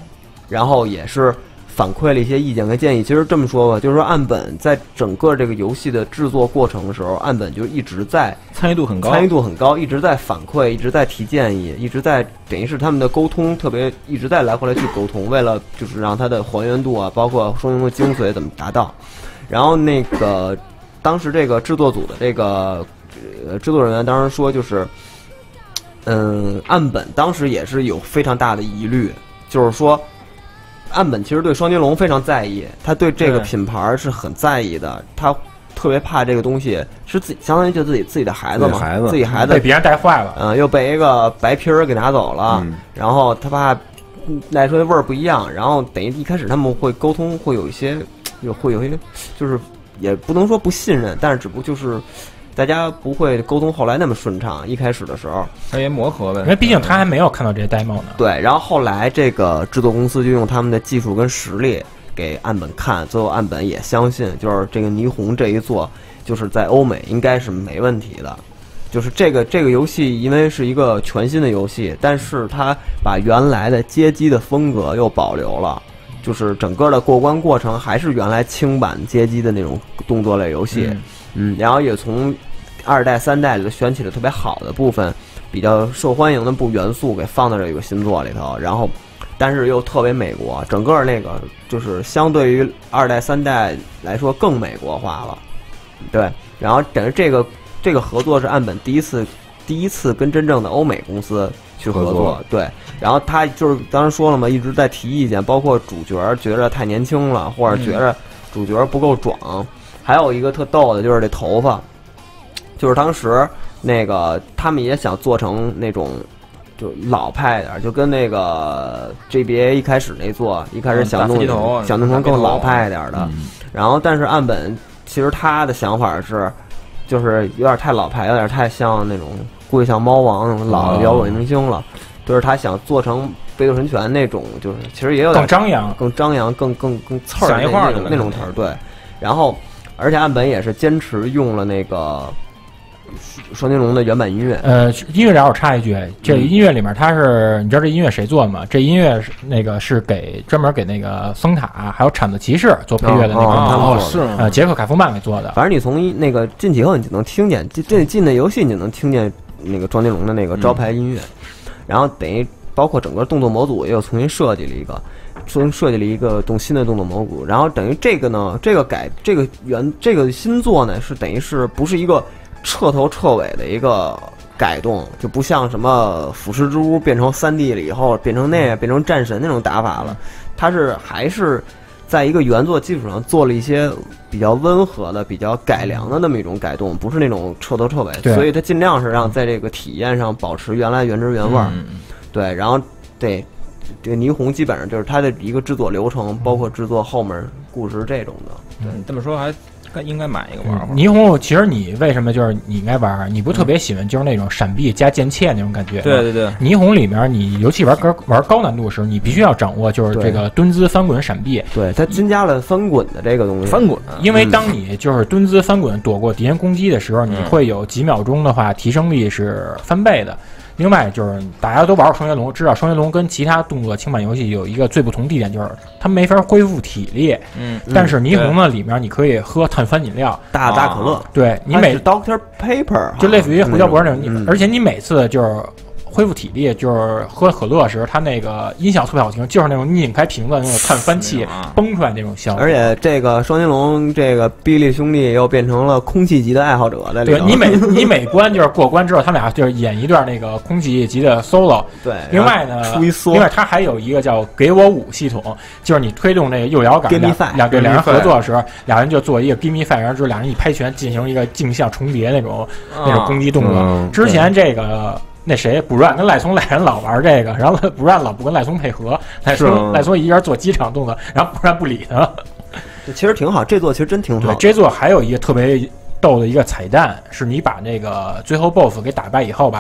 然后也是反馈了一些意见跟建议。其实这么说吧，就是说岸本在整个这个游戏的制作过程的时候，岸本就一直在
参与度很高，
参与度很高，一直在反馈，一直在提建议，一直在等于是他们的沟通特别一直在来回来去沟通，为了就是让它的还原度啊，包括双龙的精髓怎么达到。然后那个当时这个制作组的这个呃制作人员当时说，就是嗯，岸本当时也是有非常大的疑虑，就是说。岸本其实对双截龙非常在意，他对这个品牌是很在意的，他特别怕这个东西是自己相当于就自己自己的孩子嘛，
孩子
自己孩子
被别人带坏了，
嗯、呃，又被一个白皮儿给拿走了，
嗯、
然后他怕带出来味儿不一样，然后等于一开始他们会沟通，会有一些有会有一些就是也不能说不信任，但是只不过就是大家不会沟通后来那么顺畅，一开始的时候
他也磨合呗，
因为毕竟他还没有看到这些 demo 呢。
对，然后后来这个制作公司就用他们的技术跟实力给岸本看，最后岸本也相信，就是这个霓虹这一座，就是在欧美应该是没问题的。就是这个这个游戏，因为是一个全新的游戏，但是它把原来的街机的风格又保留了，就是整个的过关过程还是原来轻版街机的那种动作类游戏。嗯嗯，然后也从二代、三代里头选起了特别好的部分，比较受欢迎的部元素给放到这个新作里头，然后，但是又特别美国，整个那个就是相对于二代、三代来说更美国化了，对。然后等于这个这个合作是岸本第一次第一次跟真正的欧美公司去合作，合作对。然后他就是当时说了嘛，一直在提意见，包括主角觉得太年轻了，或者觉得主角不够壮。嗯还有一个特逗的就是这头发，就是当时那个他们也想做成那种就老派点，就跟那个 G B A 一开始那做，一开始想弄、嗯、想弄成更老派一点的。嗯、然后但是岸本其实他的想法是，就是有点太老派，有点太像那种估计像猫王那种老摇滚明星了，哦、就是他想做成北斗神拳那种，就是其实也有点
更张扬、
更张扬、更更更刺儿那种那种词儿，对，然后。而且岸本也是坚持用了那个双截龙的原版音乐。
呃，音乐让我插一句，这音乐里面它是、嗯、你知道这音乐谁做的吗？这音乐是那个是给专门给那个风塔还有铲子骑士做配乐的那个，
哦
哦、是呃杰克卡夫曼给做的。
反正你从那个进去以后，你就能听见这这进的游戏，你就能听见那个双截龙的那个招牌音乐，嗯、然后等于包括整个动作模组也有重新设计了一个。重新设计了一个动新的动作模组，然后等于这个呢，这个改这个原这个新作呢，是等于是不是一个彻头彻尾的一个改动，就不像什么腐蚀之屋变成三 D 了以后变成那变成战神那种打法了，它是还是在一个原作基础上做了一些比较温和的、比较改良的那么一种改动，不是那种彻头彻尾，所以它尽量是让在这个体验上保持原来原汁原味儿，
嗯、
对，然后对。这个霓虹基本上就是它的一个制作流程，包括制作后面故事这种的。
对，你这么说还应该买一个玩玩。
霓虹其实你为什么就是你应该玩？你不特别喜欢就是那种闪避加剑切那种感觉？
对对对。
霓虹里面你尤其玩高玩高难度时，你必须要掌握就是这个蹲姿翻滚闪避。
对，它增加了翻滚的这个东西。
翻滚，
因为当你就是蹲姿翻滚躲过敌人攻击的时候，你会有几秒钟的话提升力是翻倍的。另外就是大家都玩过双截龙，知道双截龙跟其他动作轻版游戏有一个最不同地点，就是它没法恢复体力。
嗯，
但是霓虹呢里面你可以喝碳酸饮料，
大大可乐。
啊、对你每
Doctor Pepper
就类似于胡椒博那种，
嗯、
而且你每次就是恢复体力，就是喝可乐时，它那个音效特别好听，就是那种拧开瓶子那种碳酸气崩出来那种效果。
而且这个双截龙这个比利兄弟又变成了空气级的爱好者在里头。
对你每你每关就是过关之后，他们俩就是演一段那个空气级的 solo。
对，
另外呢，另外它还有一个叫给我五系统，就是你推动那个右摇杆，两两对两人合作的时候，俩人就做一个 give me five， 然后之后俩人一拍拳进行一个镜像重叠那种、啊、那种攻击动作。
嗯、
之前这个。那谁不让跟赖松俩人老玩这个，然后不让老不跟赖松配合，赖松赖松一人做机场动作，然后不然不理他。
其实挺好，这座其实真挺好。
对，这座还有一个特别逗的一个彩蛋，是你把那个最后 B O S S 给打败以后吧，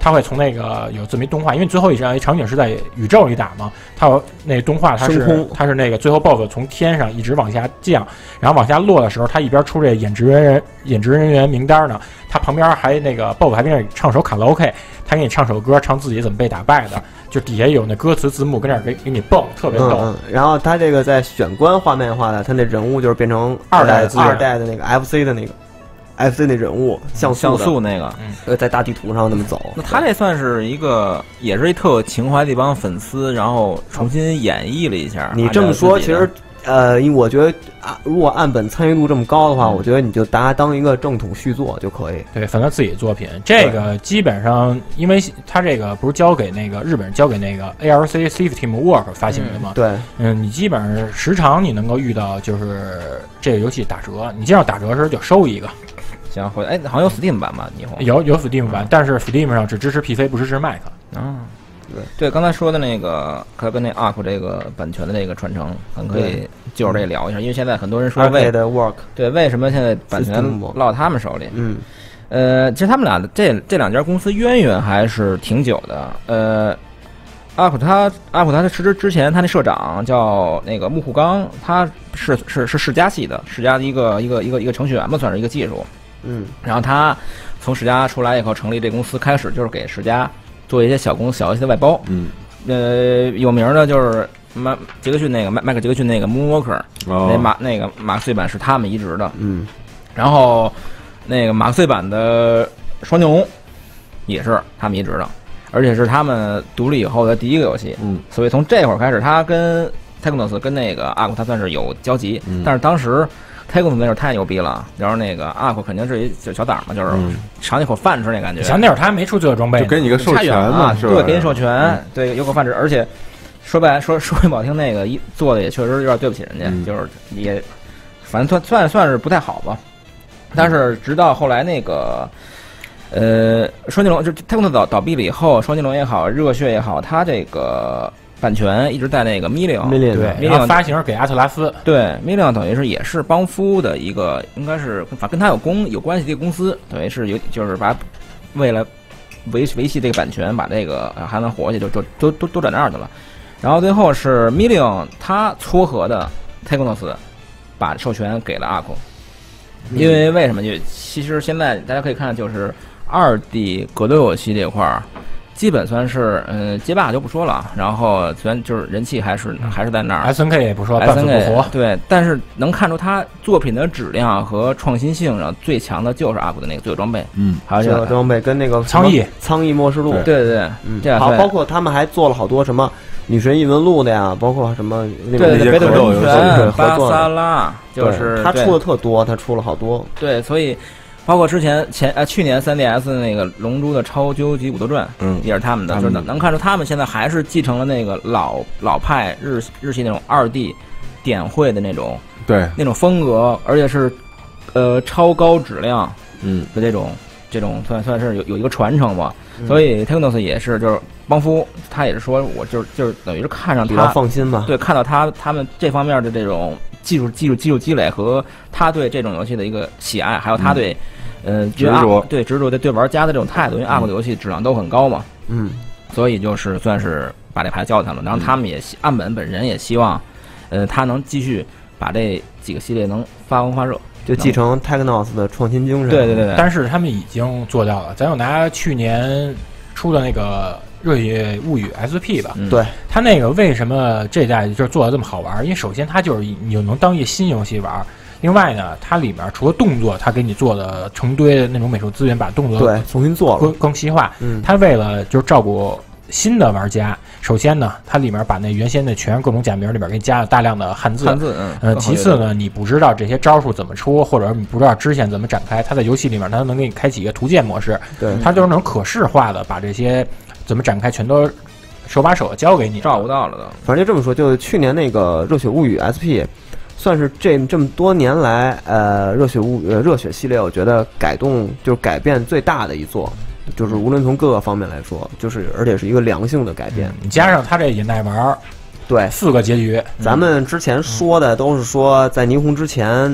它会从那个有这么一动画，因为最后一场场景是在宇宙里打嘛，它有那动画它是它是那个最后 B O S S 从天上一直往下降，然后往下落的时候，它一边出这演职人员演职人员名单呢，它旁边还那个 B O S S 还给你唱首卡拉 OK， 他给你唱首歌，唱自己怎么被打败的，就底下有那歌词字幕跟那儿给给你蹦，特别逗、
嗯嗯。然后他这个在选关画面化的，他那人物就是变成
二代
二代的那个 F C 的那个。F C 那人物像
像素那个，
呃，在大地图上那么走，
那他这算是一个，也是一特有情怀的一帮粉丝，然后重新演绎了一下。
你这么说，其实，呃，因为我觉得啊，如果按本参与度这么高的话，嗯、我觉得你就把它当一个正统续作就可以。
对，反正自己作品，这个基本上，因为他这个不是交给那个日本人交给那个 A R C System Work 发行的吗？
嗯、对，
嗯，你基本上时常你能够遇到，就是这个游戏打折，你见到打折的时候就收一个。
行，回哎，好像有 Steam 版吧？霓虹
有有 Steam 版，嗯、但是 Steam 上只支持 P C， 不支持 Mac。
啊，对对，刚才说的那个，可跟那 A R K 这个版权的这个传承，咱可以就是这聊一下，因为现在很多人说为
的 Work，
对，为什么现在版权落他们手里？
嗯，
呃，其实他们俩这这两家公司渊源还是挺久的。呃 ，A R K 他 A R K 他之之前他那社长叫那个木户刚，他是是是世嘉系的，世嘉的一个一个一个一个程序员吧，算是一个技术。
嗯，
然后他从世嘉出来以后，成立这公司，开始就是给世嘉做一些小公小游戏的外包。
嗯，
呃，有名的就是麦杰克逊那个麦麦克杰克逊那个 Moonwalker，、哦、那马那个马克思版是他们移植的。
嗯，
然后那个马克思版的双截龙也是他们移植的，而且是他们独立以后的第一个游戏。
嗯，
所以从这会儿开始，他跟 Technos 跟那个 A R K 他算是有交集，
嗯、
但是当时。Technos 那会儿太牛逼了，然后那个 A R K 肯定是一小胆嘛，就是尝一口饭吃那感觉。
像那会儿他还没出最后装备，
就给你个授权嘛，是吧？
对，给你授权，嗯、对，有口饭吃。而且说白说说句不好听，那个一做的也确实有点对不起人家，
嗯、
就是也反正算算算是不太好吧。但是直到后来那个呃双截龙就 Technos 倒倒闭了以后，双截龙也好，热血也好，它这个。版权一直在那个 Million，
对 ，Million 发行给阿特拉斯，
对 ，Million 等于是也是邦夫的一个，应该是反跟他有公有关系的一个公司，等于是有就是把为了维维系这个版权，把这个还能活下去，就就都都都转那儿去了。然后最后是 Million 他撮合的 Technos 把授权给了 A R K， 因为为什么？就其实现在大家可以看，就是二 D 格斗游戏这块儿。基本算是，嗯，街霸就不说了，然后虽然就是人气还是还是在那儿
，S N K 也不说，半死不活，
对，但是能看出他作品的质量和创新性上最强的就是 A R K 的那个最后装备，
嗯，
还有这个
装备跟那个
苍翼
苍翼末世录，
对对对，
嗯，
这样
好，包括他们还做了好多什么女神异闻录的呀，包括什么那个
对对对，
格斗游戏，
巴萨拉，就是
他出的特多，他出了好多，
对，所以。包括之前前呃去年 三 D S 那个《龙珠》的超究极武斗传，
嗯，
也是他们的，就是能能看出他们现在还是继承了那个老老派日日系那种二 D 点绘的那种，
对，
那种风格，而且是呃超高质量，
嗯
的这种这种算算是有有一个传承吧。嗯、所以 Technos 也是就是邦夫，他也是说我就是就是等于是看上他
比较放心吧，
对，看到他他们这方面的这种。技术、技术、技术积累和他对这种游戏的一个喜爱，还有他对，嗯、呃，
执着，
对执着对对玩家的这种态度，因为 A R K 的游戏质量都很高嘛，
嗯，
所以就是算是把这牌交给他们，然后他们也希岸本本人也希望，呃，他能继续把这几个系列能发光发热，
就继承 Technos 的创新精神。
对对对对，
但是他们已经做到了，咱就拿去年出的那个。热血物语 S P 吧，
嗯、
对
它那个为什么这代就是做的这么好玩？因为首先它就是你就能当一个新游戏玩，另外呢，它里面除了动作，它给你做的成堆的那种美术资源，把动作
对重新做了
更更细化。
嗯，
它为了就是照顾新的玩家，首先呢，它里面把那原先的全各种假名里边给你加了大量的汉字，
汉字，嗯，
呃，其次呢，你不知道这些招数怎么出，或者你不知道支线怎么展开，它在游戏里面它能给你开启一个图鉴模式，
对，
它就是能可视化的把这些怎么展开全都。手把手的教给你，
照顾到了的。
反正就这么说，就去年那个《热血物语》S P， 算是这这么多年来，呃，《热血物呃热血》系列，我觉得改动就是改变最大的一作，就是无论从各个方面来说，就是而且是一个良性的改变。
你、嗯、加上它这也耐玩，
对，
四个结局。
咱们之前说的都是说在霓虹之前。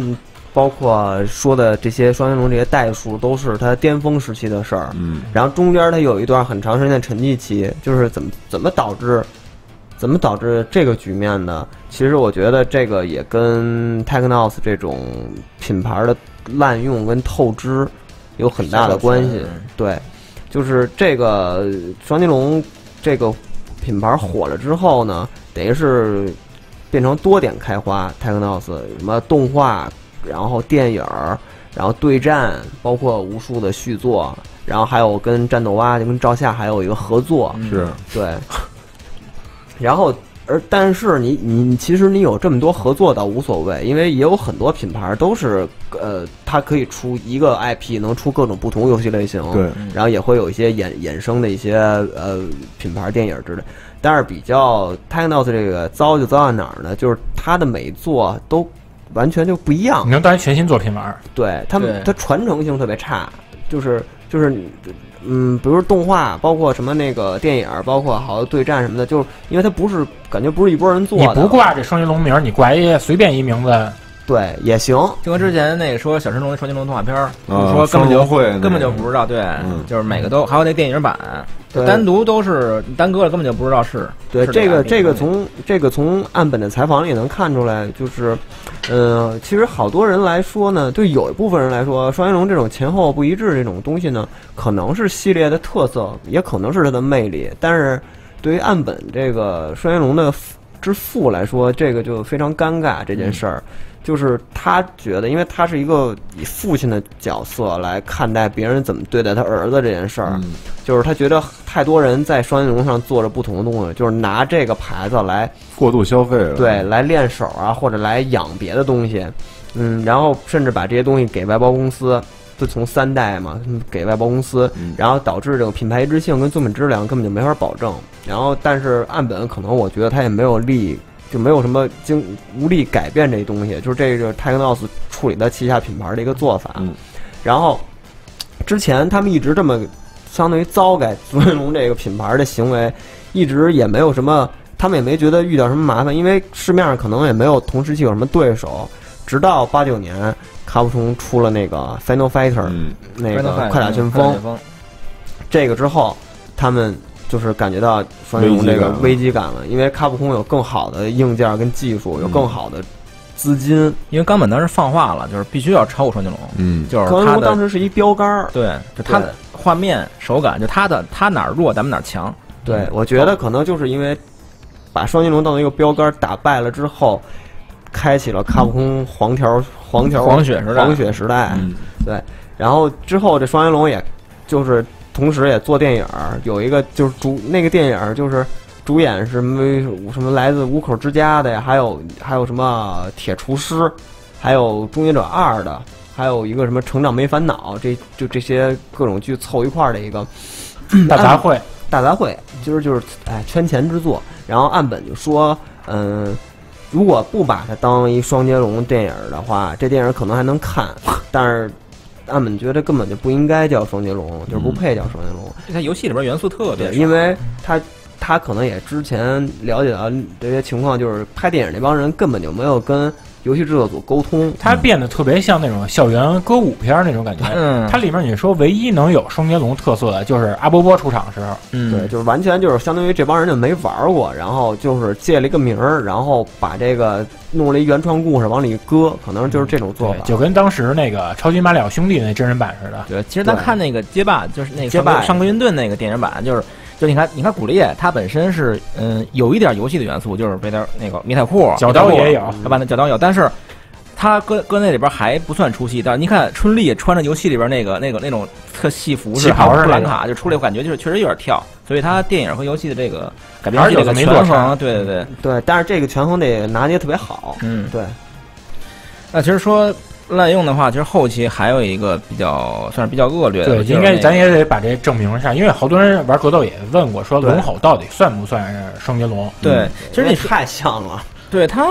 包括说的这些双截龙这些代数都是它巅峰时期的事儿，
嗯，
然后中间它有一段很长时间的沉寂期，就是怎么怎么导致怎么导致这个局面呢？其实我觉得这个也跟 Technos 这种品牌的滥用跟透支有很大的关系。对，就是这个双截龙这个品牌火了之后呢，等于是变成多点开花 ，Technos 什么动画，然后电影，然后对战，包括无数的续作，然后还有跟战斗蛙就跟照夏还有一个合作，
是
对。然后，而但是你你其实你有这么多合作倒无所谓，因为也有很多品牌都是呃，它可以出一个 I P 能出各种不同游戏类型，
对，
然后也会有一些衍衍生的一些呃品牌电影之类。但是比较 Technos 这个糟就糟在哪儿呢？就是它的每一作都完全就不一样，
你能当全新作品玩，
对他们它传承性特别差，就是就是嗯，比如说动画，包括什么那个电影，包括好多对战什么的，就是因为它不是感觉不是一拨人做的。
你不挂这双截龙名，你挂一随便一名字，
对也行。
就跟之前那个说小神龙的双截龙动画片儿，
啊、
说根本就
会
根本就不知道，对，
嗯、
就是每个都还有那电影版，单独都是单搁了，根本就不知道是。
对，
是
这个这个从这个从岸本的采访里也能看出来，就是，呃，其实好多人来说呢，对有一部分人来说，双截龙这种前后不一致这种东西呢，可能是系列的特色，也可能是它的魅力。但是对于岸本这个双截龙的之父来说，这个就非常尴尬这件事儿。嗯，就是他觉得，因为他是一个以父亲的角色来看待别人怎么对待他儿子这件事儿，嗯，就是他觉得太多人在双截龙上做着不同的东西，就是拿这个牌子来
过度消费了，
对，来练手啊，或者来养别的东西，嗯，然后甚至把这些东西给外包公司，就从三代嘛给外包公司，
嗯，
然后导致这个品牌一致性跟作品质量根本就没法保证。然后，但是岸本可能我觉得他也没有力。就没有什么经无力改变这东西，就是这个 Technos 处理的旗下品牌的一个做法。
嗯，
然后之前他们一直这么相当于糟改双截龙这个品牌的行为，一直也没有什么，他们也没觉得遇到什么麻烦，因为市面上可能也没有同时期有什么对手。直到八九年，卡普空出了那个 Final Fighter，
嗯，
那个快打旋风，这个之后，他们就是感觉到双截龙这个危机感了，因为卡普空有更好的硬件跟技术，有更好的资金。
因为冈本当时放话了，就是必须要超过双截龙，
嗯，
就是
双截龙当时是一标杆，
对，就它的画面手感，就它的它哪儿弱，咱们哪儿强。
对，我觉得可能就是因为把双截龙当成一个标杆打败了之后，开启了卡普空黄条黄条
黄血时代，
黄血时代。
嗯，
对，然后之后这双截龙也就是。同时也做电影，有一个就是主那个电影就是主演是什么什么来自五口之家的呀，还有还有什么铁厨师，还有终结者二的，还有一个什么成长没烦恼，这就这些各种剧凑一块儿的一个
大杂烩，
大杂烩，就是就是哎圈钱之作。然后岸本就说，嗯，如果不把它当一双截龙电影的话，这电影可能还能看，但是。岸本觉得根本就不应该叫双截龙，就是不配叫双截龙。
它游戏里边元素特别少，
因为他他可能也之前了解到这些情况，就是拍电影那帮人根本就没有跟游戏制作组沟通，
它变得特别像那种校园歌舞片那种感觉。嗯，它里面你说唯一能有双截龙特色的就是阿波波出场的时候，
嗯，对，就是完全就是相当于这帮人就没玩过，然后就是借了一个名儿，然后把这个弄了一原创故事往里搁，可能就是这种做法，
就跟当时那个超级马里奥兄弟那真人版似的。
对，其实咱看那个街霸，就是那个街霸上格云顿那个电影版，就是。就你看，你看古力叶，它本身是嗯有一点游戏的元素，就是背点那个迷彩裤，
角刀也有，
它把那角刀有，但是它搁搁那里边还不算出戏。但是你看春丽穿着游戏里边那个那个那种特戏服
旗袍
布兰卡，就出来感觉就是确实有点跳，所以它电影和游戏的这个改编这个权衡，对对对
对，但是这个权衡得拿捏特别好，
嗯，
对。
那其实说。滥用的话，其实后期还有一个比较算是比较恶劣的，
对，应该咱也得把这证明一下，因为好多人玩格斗也问过，说龙吼到底算不算是双截龙？
对，其实你
太像了。
对它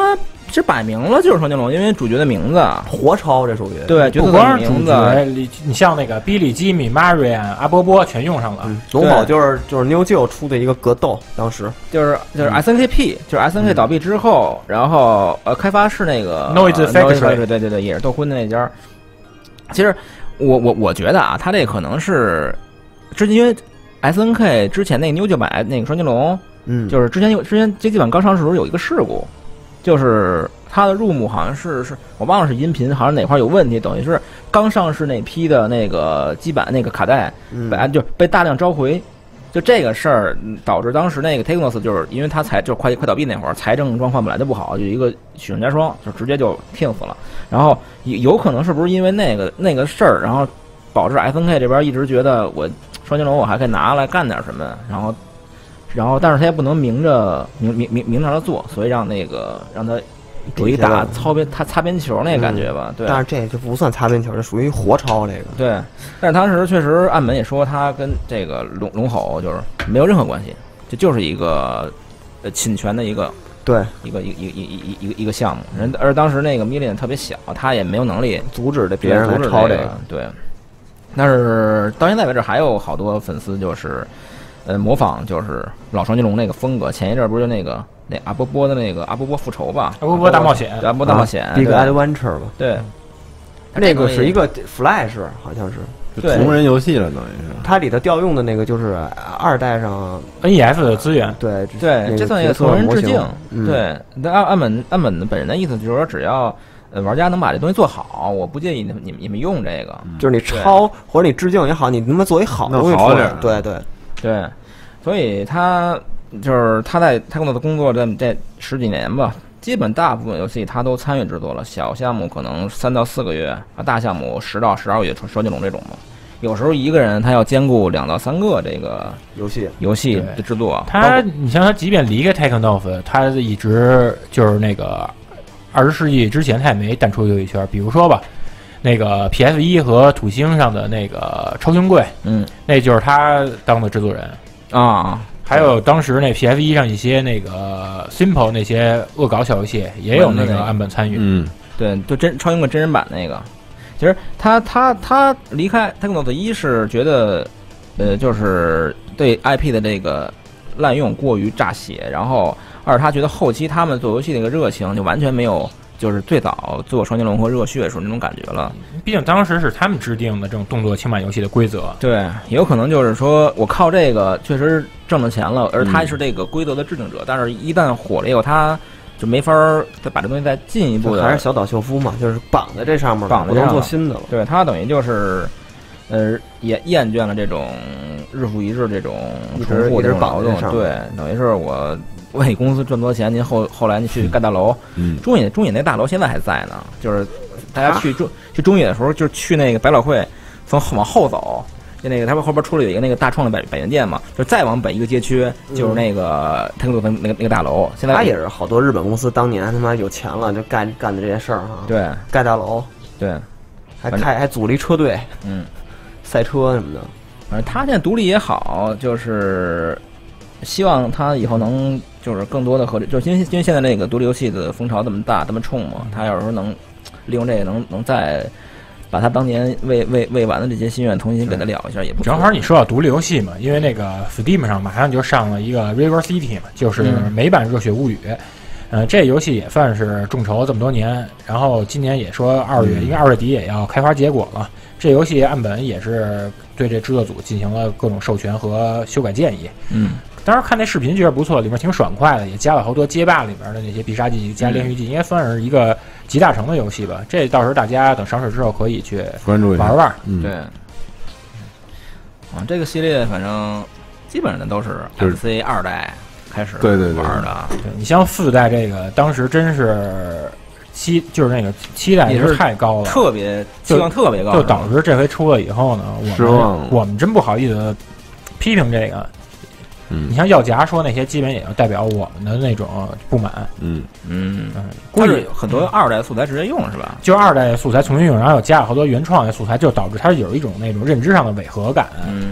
这摆明了就是双截龙，因为主角的名字
活抄，这属于
对，
不光是主角，你你像那个比利、吉米、Marian、阿波波全用上了。
嗯、龙宝就是就是 New Geo 出的一个格斗，当时
就是就是 S N K P，、嗯、就是 S N K 倒闭之后，嗯、然后呃开发是那个
Noise Factory，
对对对，也是窦婚的那家。其实我我我觉得啊，他这可能是之前因为 S N K 之前那个 New 九百那个双截龙，
嗯，
就是之前有之前街机版刚上市的时候有一个事故，就是它的入目好像是是我忘了是音频，好像哪块有问题，等于是刚上市那批的那个基板那个卡带，
嗯，
被就被大量召回。就这个事儿导致当时那个 Technos 就是因为他财就是快快倒闭那会儿，财政状况本来就不好，就一个雪上加霜，就直接就听死了。然后有可能是不是因为那个那个事儿，然后导致 S N K 这边一直觉得我双截龙我还可以拿来干点什么，然后然后但是他也不能明着明明明明着的做，所以让那个让他有一打擦边他擦边球那个感觉吧，
嗯、
对。
但是这就不算擦边球，这属于活抄这个。
对，但是当时确实岸本也说他跟这个龙龙吼就是没有任何关系，这就是一个呃侵权的一个
对
一个一一一一一个一个项目。人而当时那个米林特别小，他也没有能力
阻止这别人来抄这个。
对，但是到现在为止还有好多粉丝就是呃模仿就是老双截龙那个风格。前一阵不是就那个。那阿波波的那个阿波波复仇吧，
阿波波大冒险，
阿波波大冒险，
一个 Adventure 吧，
对，
那个是一个 Flash， 好像是
同人游戏了，等于是。
它里头调用的那个就是二代上
N E S 的资源，
对
对，这算一个同人致敬。
嗯、
对，但岸岸本岸本本人的意思就是说，只要呃玩家能把这东西做好，我不介意你们你们你们用这个，
就是你抄或者你致敬也好，你他妈做一好东西出来，对对
对，所以他。就是他在他工作的工作这这十几年吧，基本大部分游戏他都参与制作了，小项目可能三到四个月，啊，大项目十到十二个月，双截龙这种嘛。有时候一个人他要兼顾两到三个这个
游戏
游戏的制作。
他，你像他，即便离开 Technos， 他一直就是那个二十世纪之前，他也没淡出游戏圈。比如说吧，那个 P S 一和土星上的那个超星柜，
嗯，
那就是他当的制作人
啊。
还有当时那 P S 一上一些那个 Simple 那些恶搞小游戏也有那个岸本参与。
嗯，
对，就真超英个真人版那个，其实他他他离开 Technos 一是觉得，呃，就是对 I P 的这个滥用过于炸血，然后二他觉得后期他们做游戏那个热情就完全没有。就是最早做双截龙和热血时候那种感觉了，
毕竟当时是他们制定的这种动作轻版游戏的规则。
对，也有可能就是说我靠这个确实挣了钱了，而他是这个规则的制定者，嗯、但是一旦火了以后，他就没法再把这东西再进一步的。
还是小岛秀夫嘛，就是绑在这上面，
绑在
不能做新的了。
对他等于就是，呃，也厌倦了这种日复一日这种重复这种劳动。对，等于是我。为你公司赚多钱，您后后来您去盖大楼，
嗯，
中野中野那大楼现在还在呢，就是大家去中、啊、去中野的时候，就是去那个百老汇，从往后走，就那个他们后边出了有一个那个大创的百百元店嘛，就再往北一个街区就是那个泰克的那个那个大楼。现在
他也是好多日本公司当年他妈有钱了就干干的这些事儿哈，
对，
盖大楼，
对，
还开还组了一车队，
嗯，
赛车什么的。
反正他现在独立也好，就是希望他以后能。就是更多的和就是因为因为现在那个独立游戏的风潮这么大这么冲嘛，他要是说能利用这个能能再把他当年未未未完的这些心愿重新给他了一下也不错。
正好你说到独立游戏嘛，因为那个 Steam 上马上就上了一个 River City 嘛，就是美版热血物语。嗯、呃，这游戏也算是众筹这么多年，然后今年也说二月，因为二月底也要开发结果了。这游戏岸本也是对这制作组进行了各种授权和修改建议。
嗯。
当时看那视频觉得不错，里面挺爽快的，也加了好多街霸里面的那些必杀技加连续技，应该算是一个集大成的游戏吧。这到时候大家等上市之后可以去
关注一下
玩玩。
嗯，对。啊，这个系列反正基本上都是 M C 二代开始
对对对
玩的。
对你像四代这个，当时真是期就是那个期待也是太高了，
特别期望特别高，
就导致这回出了以后呢，我们我们真不好意思批评这个。
嗯，
你像耀夹说那些，基本也要代表我们的那种不满。
嗯嗯
嗯，估计
很多二代素材直接用是吧？
就二代素材重新用，然后又加了好多原创的素材，就导致它有一种那种认知上的违和感。
嗯，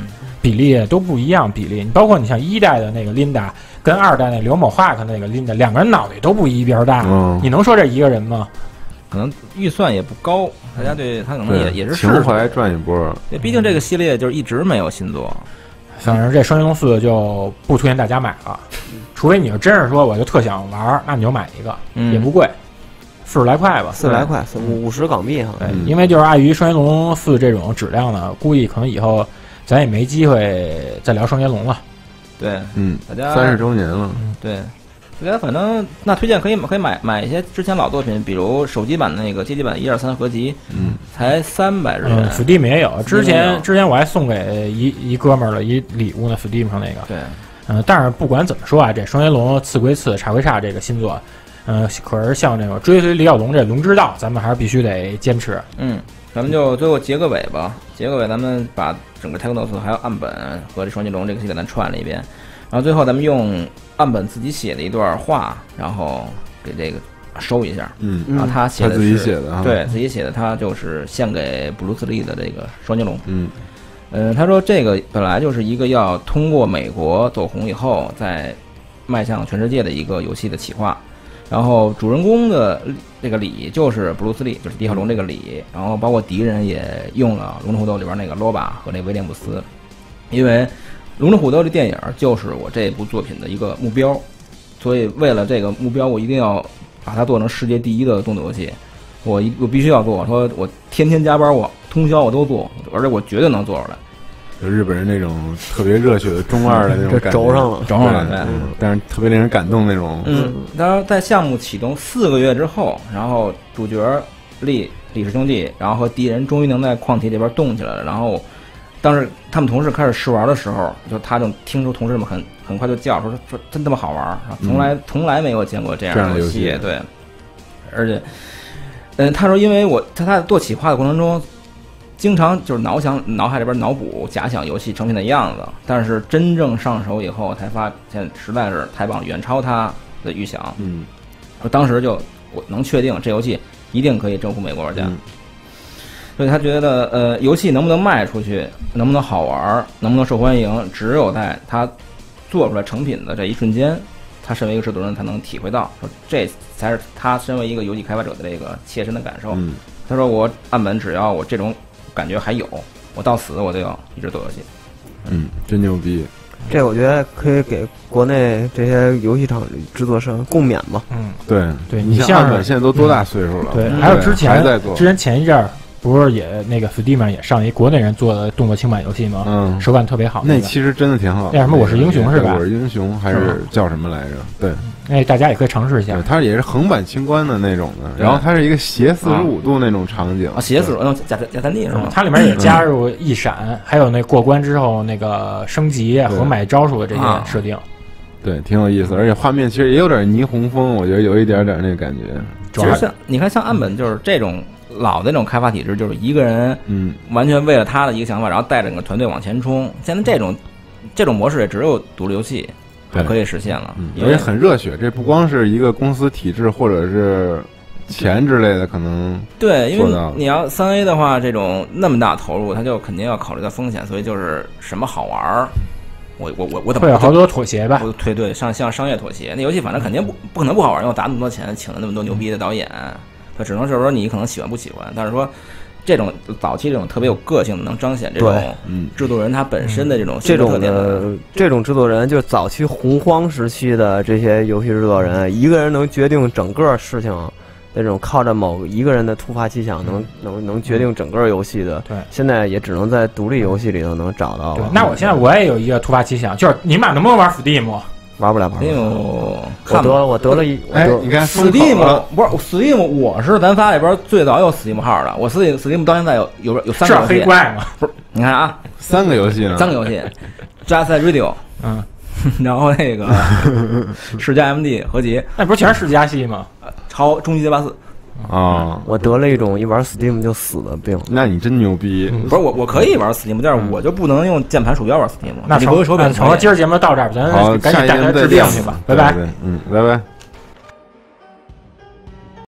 比例都不一样，比例你包括你像一代的那个琳达跟二代那刘某华克那个琳达，两个人脑袋都不一边大，
嗯、
你能说这一个人吗？
可能预算也不高，大家对他可能也也是
情怀赚一波。
对，毕竟这个系列就是一直没有新作。
反正这双截龙四就不推荐大家买了，除非你要真是说我就特想玩，那你就买一个，
嗯、
也不贵，四十来块吧，
四十来块，五五十港币哈。
对，因为就是碍于双截龙四这种质量呢，估计可能以后咱也没机会再聊双截龙了。
对，
嗯，
大家
三十周年了，
对。大家反正那推荐可以可以买买一些之前老作品，比如手机版的那个街机版一二三合集，
嗯，
才三百日元。
嗯 ，Steam 也有，之前之前我还送给一一哥们儿了一礼物呢 ，Steam 上那个。
对，
嗯、呃，但是不管怎么说啊，这双截龙次归次，差归差，这个新作，嗯、呃，可是像这个追随李小龙这龙之道，咱们还是必须得坚持。
嗯，咱们就最后结个尾吧，结个尾，咱们把整个 Technos 还有岸本和这双截龙这个系列咱串了一遍。然后最后咱们用岸本自己写的一段话，然后给这个收一下。
嗯，
然后他写的是
他自己写的，
对自己写的，他就是献给布鲁斯利的这个双截龙。
嗯，
嗯、呃，他说这个本来就是一个要通过美国走红以后，再迈向全世界的一个游戏的企划。然后主人公的这个李就是布鲁斯利，就是李小龙这个李。然后包括敌人也用了《龙之虎斗》里边那个罗巴和那威廉姆斯，因为《龙之虎斗》这电影就是我这部作品的一个目标，所以为了这个目标，我一定要把它做成世界第一的动作游戏。我一我必须要做，说我天天加班，我通宵我都做，而且我绝对能做出来。
就日本人那种特别热血的中二的那种感觉，
轴上了，
轴上了，对，
嗯，但是特别令人感动那种。
嗯，当然在项目启动四个月之后，然后主角李李氏兄弟，然后和敌人终于能在矿体这边动起来了，然后。当时他们同事开始试玩的时候，就他就听出同事们很很快就叫说说真他妈好玩，从来、嗯、从来没有见过这样的游戏，对，而且，嗯，他说因为我在他做企划的过程中，经常就是脑想脑海里边脑补假想游戏成品的样子，但是真正上手以后才发现实在是太棒，远超他的预想。
嗯，
我当时就我能确定这游戏一定可以征服美国玩家。嗯，所以他觉得，呃，游戏能不能卖出去，能不能好玩，能不能受欢迎，只有在他做出来成品的这一瞬间，他身为一个制作人才能体会到，说这才是他身为一个游戏开发者的这个切身的感受。
嗯，
他说我岸本只要我这种感觉还有，我到死我都要一直做游戏。
嗯，真牛逼。
这我觉得可以给国内这些游戏厂制作商共勉吧。
嗯，
对
对，
你像岸本现在都多大岁数了？
对，
嗯、
还有之前
在做，
之前前一阵儿。不是也那个 Steam 上也上一国内人做的动作轻版游戏吗？
嗯，
手感特别好、那个。
那其实真的挺好的。
那什么我是英雄是吧？
我是英雄还是叫什么来着？对，
哎，大家也可以尝试一下。
它也是横版清关的那种的，然后它是一个斜四十五度那种场景
啊，斜四十五加加三 D 是吗？
它里面也加入一闪，嗯、还有那过关之后那个升级和买招数的这些设定。
对，挺有意思，而且画面其实也有点霓虹风，我觉得有一点点那个感觉。
主要像你看，像岸本就是这种。老的那种开发体制就是一个人，嗯，完全为了他的一个想法，然后带着整个团队往前冲。现在这种这种模式也只有独立游戏才可以实现了，
嗯、而且很热血。这不光是一个公司体制或者是钱之类的，可能
对，因为你要三 A 的话，这种那么大投入，他就肯定要考虑到风险，所以就是什么好玩儿。我我我我怎么
会有好多妥协吧？
对对，像像商业妥协，那游戏反正肯定不不可能不好玩，因为我砸那么多钱，请了那么多牛逼的导演。它只能是说你可能喜欢不喜欢，但是说这种早期这种特别有个性的，能彰显这种制作人他本身的这种
这种的这种制作人，就是早期洪荒时期的这些游戏制作人，一个人能决定整个事情，那种靠着某一个人的突发奇想能能能决定整个游戏的，
对，
现在也只能在独立游戏里头能找到了。
那我现在我也有一个突发奇想，就是你们俩能不能玩 Steam？
玩不了，玩不了。
我
得了，我得了一，
哎，你看
Steam 不是 Steam， 我是咱仨里边最早有 Steam 号的。我 Steam Steam 到现在有有有三个游戏。
是黑怪吗？
不是，你看啊，
三个游戏呢，
三个游戏 ，Just Radio， 嗯，然后那个世嘉 M D 合集，
那不是全是世嘉系吗？
超终极街霸四。
啊，
我得了一种一玩 Steam 就死的病。
那你真牛逼！
不是我，我可以玩 Steam， 但是我就不能用键盘鼠标玩 Steam。
那
你不会手柄？
成了，今儿节目到这儿，咱赶紧带他治病去吧，拜拜。
嗯，拜拜。